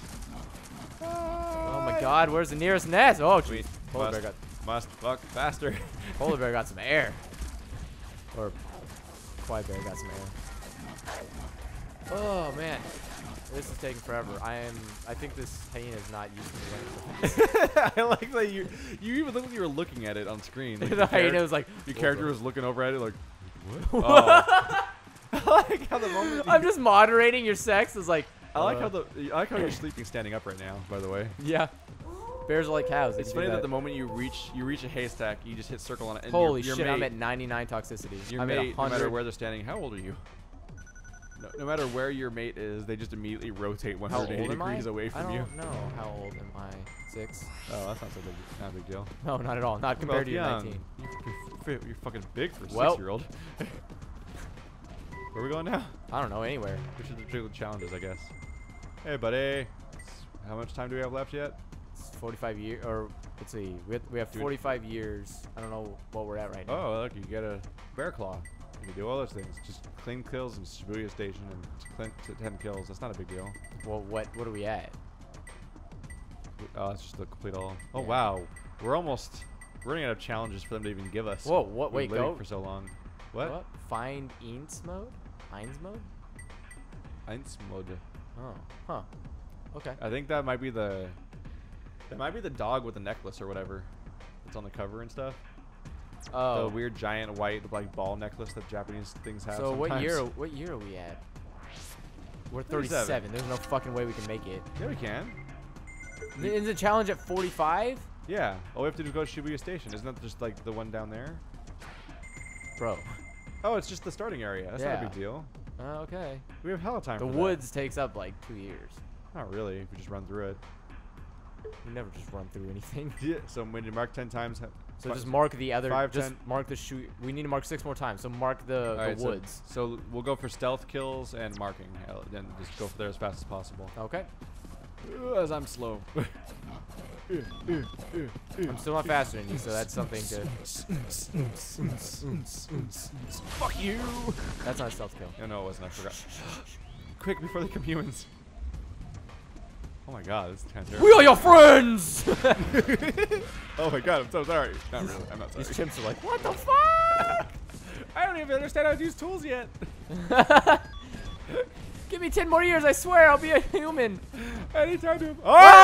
Speaker 1: Oh my god, where's the nearest nest? Oh, jeez. Polar bear
Speaker 2: Must fuck faster.
Speaker 1: Polar bear got some air. Or Kawaii bear got some air. Oh man, this is taking forever. I think this hyena is not used to me running so fast.
Speaker 2: I like that you even looked like you were looking at it on screen. Like
Speaker 1: The hyena was like,
Speaker 2: your character was looking over at it like, what? Oh. I like how the moment
Speaker 1: I'm just moderating your sex. Is like,
Speaker 2: I like how you're sleeping standing up right now. By the way,
Speaker 1: yeah. Bears are like cows.
Speaker 2: it's funny that the moment you reach a haystack, you just hit circle on it. And
Speaker 1: Holy
Speaker 2: your
Speaker 1: shit!
Speaker 2: mate,
Speaker 1: I'm at 99 toxicity.
Speaker 2: your
Speaker 1: I'm at
Speaker 2: mate, no
Speaker 1: 100.
Speaker 2: matter where they're standing. How old are you? No matter where your mate is, they just immediately rotate
Speaker 1: How old
Speaker 2: 180
Speaker 1: am I?
Speaker 2: degrees away from
Speaker 1: I
Speaker 2: you.
Speaker 1: don't know. How old am I? 6?
Speaker 2: Oh, that's not not a big deal.
Speaker 1: No, not at all. Not compared to your
Speaker 2: young.
Speaker 1: 19.
Speaker 2: You're fucking big for a
Speaker 1: Well.
Speaker 2: 6-year-old. Where are we going now?
Speaker 1: I don't know. Anywhere.
Speaker 2: Which is the particular challenges, I guess. Hey, buddy. How much time do we have left yet?
Speaker 1: It's 45 years. Or let's see. We have 45 years. I don't know what we're at right now.
Speaker 2: Oh, look, you get a bear claw. You can do all those things. Just clean kills in Shibuya Station and 10 kills. That's not a big deal.
Speaker 1: Well, what are we at?
Speaker 2: Oh, it's just the complete all. Oh,
Speaker 1: Yeah.
Speaker 2: wow. We're running out of challenges for them to even give us.
Speaker 1: Whoa, what?
Speaker 2: We've
Speaker 1: Wait,
Speaker 2: been living
Speaker 1: go.
Speaker 2: for so long. What?
Speaker 1: Find Eins mode? Heinz mode?
Speaker 2: Eins mode.
Speaker 1: Oh, huh. Okay.
Speaker 2: I think that might be the dog with the necklace or whatever. It's on the cover and stuff.
Speaker 1: Oh.
Speaker 2: The weird giant white like ball necklace that Japanese things have.
Speaker 1: So
Speaker 2: sometimes.
Speaker 1: what year are we at? We're
Speaker 2: 37.
Speaker 1: 37. There's no fucking way we can make it.
Speaker 2: Yeah, we can.
Speaker 1: Is the challenge at 45?
Speaker 2: Yeah. All we have to do is go to Shibuya Station. Isn't that just like the one down there?
Speaker 1: Bro.
Speaker 2: Oh, it's just the starting area. That's not a
Speaker 1: Yeah.
Speaker 2: big deal.
Speaker 1: Okay.
Speaker 2: We have hella time
Speaker 1: The
Speaker 2: for that.
Speaker 1: woods takes up like 2 years.
Speaker 2: Not really, if we just run through it.
Speaker 1: You never just run through anything.
Speaker 2: Yeah. So when you mark 10 times.
Speaker 1: So just mark the other.
Speaker 2: 5,
Speaker 1: just
Speaker 2: 10.
Speaker 1: mark the shoot. We need to mark 6 more times. So mark the
Speaker 2: Alright,
Speaker 1: woods.
Speaker 2: So we'll go for stealth kills and marking. Then just go for there as fast as possible.
Speaker 1: Okay.
Speaker 2: As I'm slow.
Speaker 1: I'm still not faster than you, so that's something to.
Speaker 2: Fuck you!
Speaker 1: That's not a stealth kill.
Speaker 2: No, it wasn't. I forgot. Quick before they come humans. Oh my god, this is kind of
Speaker 1: We are your friends!
Speaker 2: Oh my god, I'm so sorry. Not really, I'm not sorry.
Speaker 1: These chimps are like, what the fuck?
Speaker 2: I don't even understand how to use tools yet.
Speaker 1: Give me 10 more years, I swear I'll be a human.
Speaker 2: Anytime to.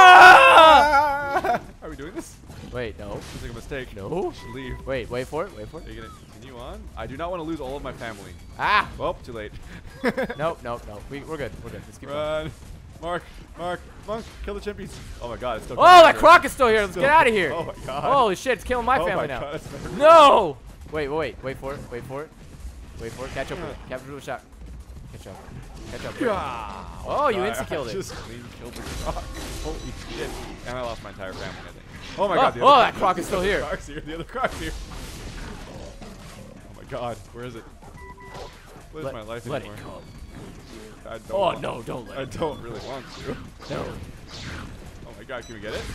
Speaker 2: Ah! Are we doing this?
Speaker 1: Wait, no.
Speaker 2: This is like a mistake.
Speaker 1: No.
Speaker 2: Just leave.
Speaker 1: Wait for it, wait for
Speaker 2: Are
Speaker 1: it.
Speaker 2: you gonna continue on? I do not want to lose all of my family.
Speaker 1: Ah!
Speaker 2: Well, too late.
Speaker 1: Nope. We're good. Let's keep going.
Speaker 2: Run. Mark, kill the chimpies. Oh my god, it's still
Speaker 1: Oh,
Speaker 2: going
Speaker 1: that
Speaker 2: here.
Speaker 1: croc is still here. Let's get out of here.
Speaker 2: Oh my god.
Speaker 1: Holy shit, it's killing my
Speaker 2: Oh
Speaker 1: family
Speaker 2: my
Speaker 1: now.
Speaker 2: God, it's better.
Speaker 1: No! Wait for it. Catch up with it. Catch up with a shot. Catch up.
Speaker 2: Yeah.
Speaker 1: Oh, you
Speaker 2: God,
Speaker 1: insta-killed
Speaker 2: I
Speaker 1: it.
Speaker 2: just clean killed the croc. Holy shit. And I lost my entire family, I think. Oh my
Speaker 1: Oh,
Speaker 2: god. The
Speaker 1: oh,
Speaker 2: other
Speaker 1: that croc is still here.
Speaker 2: Croc's here. The other croc's here. Oh my god. Where is it? What is my life
Speaker 1: let
Speaker 2: anymore?
Speaker 1: it come.
Speaker 2: I don't
Speaker 1: Oh,
Speaker 2: want-
Speaker 1: no, don't let
Speaker 2: I
Speaker 1: it
Speaker 2: don't really want to.
Speaker 1: No.
Speaker 2: Oh my god, can we get it?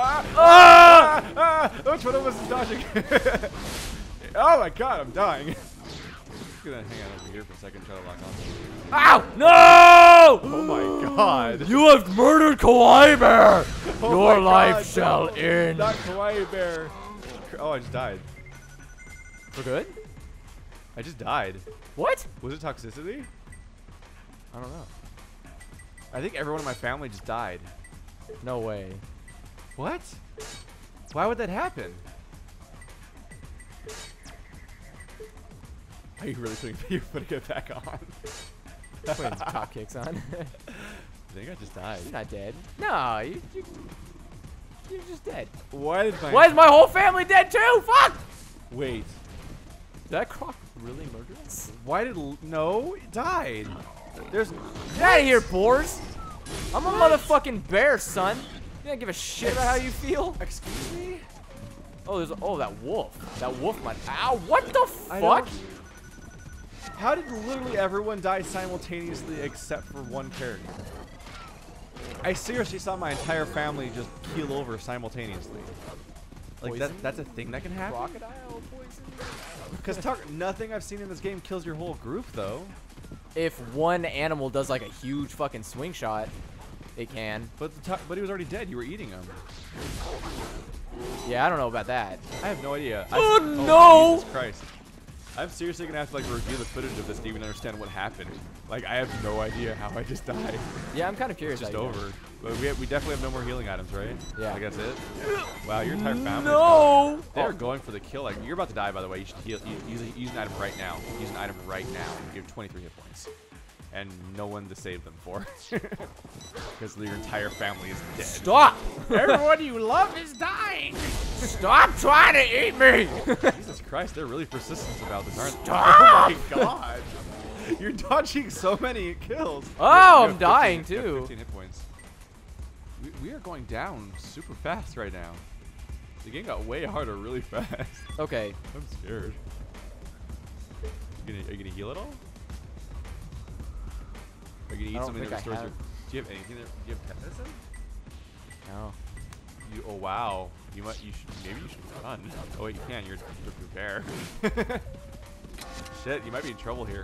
Speaker 2: Which one of us is dodging? Oh my god, I'm dying. I'm just gonna hang out over here for a second, try to lock on.
Speaker 1: Ow! No!
Speaker 2: Oh my god.
Speaker 1: You have murdered Kawaii Bear!
Speaker 2: Oh
Speaker 1: Your
Speaker 2: my
Speaker 1: life
Speaker 2: God,
Speaker 1: shall
Speaker 2: no,
Speaker 1: end.
Speaker 2: Not Kawaii Bear. Oh, I just died.
Speaker 1: We're good?
Speaker 2: I just died.
Speaker 1: What?
Speaker 2: Was it toxicity?
Speaker 1: I don't know.
Speaker 2: I think everyone in my family just died.
Speaker 1: No way.
Speaker 2: What? Why would that happen? Are you really putting it back on?
Speaker 1: Putting some top kicks on.
Speaker 2: I think I just died.
Speaker 1: You're not dead. No, you're just dead.
Speaker 2: Why did my...
Speaker 1: Why is my whole family dead too? Fuck!
Speaker 2: Wait.
Speaker 1: Did that croc really murder us?
Speaker 2: Why did... No, it died. There's...
Speaker 1: Get out of here, boars! I'm a motherfucking bear, son. You don't give a shit about how you feel?
Speaker 2: Excuse me?
Speaker 1: Oh, there's that wolf. That wolf might. Ow! What the
Speaker 2: I
Speaker 1: fuck?
Speaker 2: don't- How did literally everyone die simultaneously except for one character? I seriously saw my entire family just keel over simultaneously. Like
Speaker 1: Poison?
Speaker 2: that's a thing that can happen?
Speaker 1: Crocodile poison?
Speaker 2: Because nothing I've seen in this game kills your whole group though.
Speaker 1: If one animal does like a huge fucking swing shot, it can.
Speaker 2: But but he was already dead. You were eating him.
Speaker 1: Yeah, I don't know about that.
Speaker 2: I have no idea.
Speaker 1: Oh, no!
Speaker 2: Jesus Christ. I'm seriously gonna have to like review the footage of this to even understand what happened. Like I have no idea how I just died.
Speaker 1: Yeah, I'm kind of curious.
Speaker 2: It's just
Speaker 1: how you
Speaker 2: over. But we definitely have no more healing items, right?
Speaker 1: Yeah.
Speaker 2: Like that's it. Wow, your entire family.
Speaker 1: No!
Speaker 2: They're going for the kill. Like you're about to die, by the way. You should heal. Use an item right now. Use an item right now. You have 23 hit points, and no one to save them for, because your entire family is dead.
Speaker 1: Stop!
Speaker 2: Everyone you love is dying.
Speaker 1: Stop trying to eat me!
Speaker 2: Jesus Christ, they're really persistent about this, aren't they?
Speaker 1: Stop!
Speaker 2: Oh my God! You're dodging so many kills.
Speaker 1: Oh,
Speaker 2: You have
Speaker 1: I'm dying
Speaker 2: 15 you have
Speaker 1: too.
Speaker 2: 15 hit points. We are going down super fast right now. The game got way harder really fast.
Speaker 1: Okay.
Speaker 2: I'm scared. Are you gonna heal at all? Are you gonna eat
Speaker 1: don't
Speaker 2: something
Speaker 1: think
Speaker 2: that
Speaker 1: I
Speaker 2: restores
Speaker 1: have.
Speaker 2: your... Do you have anything there? Do you have pet medicine?
Speaker 1: No.
Speaker 2: Oh wow. Maybe you should run. Oh wait, you can. You're a bear. Shit, you might be in trouble here.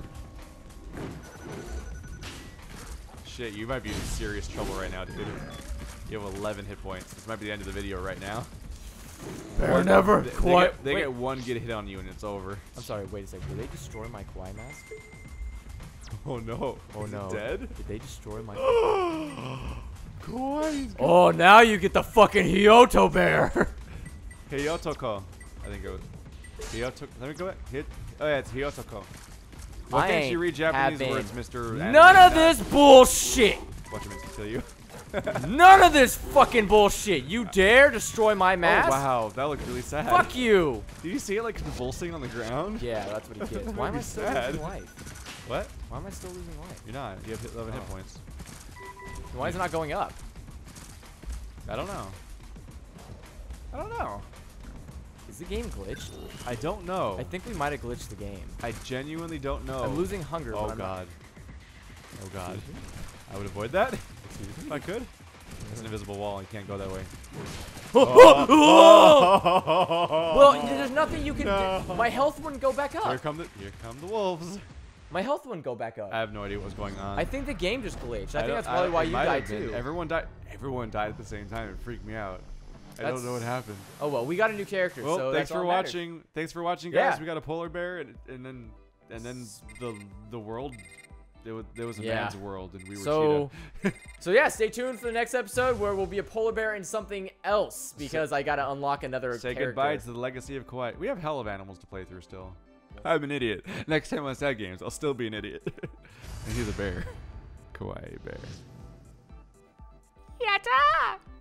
Speaker 2: Shit, you might be in serious trouble right now, dude. You have 11 hit points. This might be the end of the video right now.
Speaker 1: Bear never quite.
Speaker 2: They get one get hit on you and it's over.
Speaker 1: I'm sorry. Wait a second. Did they destroy my Kawaii mask?
Speaker 2: Oh no.
Speaker 1: Oh
Speaker 2: Is
Speaker 1: no.
Speaker 2: it dead?
Speaker 1: Did they destroy my?
Speaker 2: Kawaii's
Speaker 1: Oh, now you get the fucking Hyoto bear.
Speaker 2: Hyotoko. I think it was. Hyotoko. Let me go back. Oh yeah, it's Hyotoko. Why
Speaker 1: I
Speaker 2: can't you
Speaker 1: ain't
Speaker 2: read Japanese
Speaker 1: having
Speaker 2: words, Mr.
Speaker 1: None of this bullshit.
Speaker 2: Watch him kill you.
Speaker 1: None of this fucking bullshit. You dare destroy my mask?
Speaker 2: Oh wow, that looked really sad.
Speaker 1: Fuck you.
Speaker 2: Did you see it like convulsing on the ground?
Speaker 1: Yeah, that's what he gets.
Speaker 2: That
Speaker 1: Why
Speaker 2: made
Speaker 1: am I
Speaker 2: me
Speaker 1: still
Speaker 2: sad.
Speaker 1: losing life?
Speaker 2: What?
Speaker 1: Why am I still losing life?
Speaker 2: You're not. You have 11 hit
Speaker 1: Oh.
Speaker 2: points.
Speaker 1: Why is it not going up?
Speaker 2: I don't know. I don't know.
Speaker 1: Is the game glitched?
Speaker 2: I don't know.
Speaker 1: I think we might have glitched the game.
Speaker 2: I genuinely don't know.
Speaker 1: I'm losing hunger.
Speaker 2: Oh
Speaker 1: but I'm not-
Speaker 2: god. Oh god. I would avoid that
Speaker 1: Excuse
Speaker 2: if
Speaker 1: me?
Speaker 2: I could. It's an invisible wall. You can't go that way.
Speaker 1: Well, there's nothing you can
Speaker 2: No.
Speaker 1: do. My health wouldn't go back
Speaker 2: Here
Speaker 1: up.
Speaker 2: come the wolves.
Speaker 1: My health wouldn't go back up.
Speaker 2: I have no idea what's going on.
Speaker 1: I think the game just glitched. I think that's probably why you died too.
Speaker 2: Everyone died. Everyone died at the same time. It freaked me out. I don't know what happened.
Speaker 1: Oh well, we got a new character.
Speaker 2: Well,
Speaker 1: so
Speaker 2: thanks for watching. Thanks for watching, guys.
Speaker 1: Yeah.
Speaker 2: We got a polar bear, and then the world. There was a man's world, and we were Cheetah.
Speaker 1: So yeah, stay tuned for the next episode where we'll be a polar bear and something else because I gotta unlock another.
Speaker 2: Say
Speaker 1: character.
Speaker 2: goodbye to the legacy of Kawaii. We have hell of animals to play through still. I'm an idiot. Next time on Sad Games, I'll still be an idiot. And he's a bear. Kawaii bear.
Speaker 1: Yatta!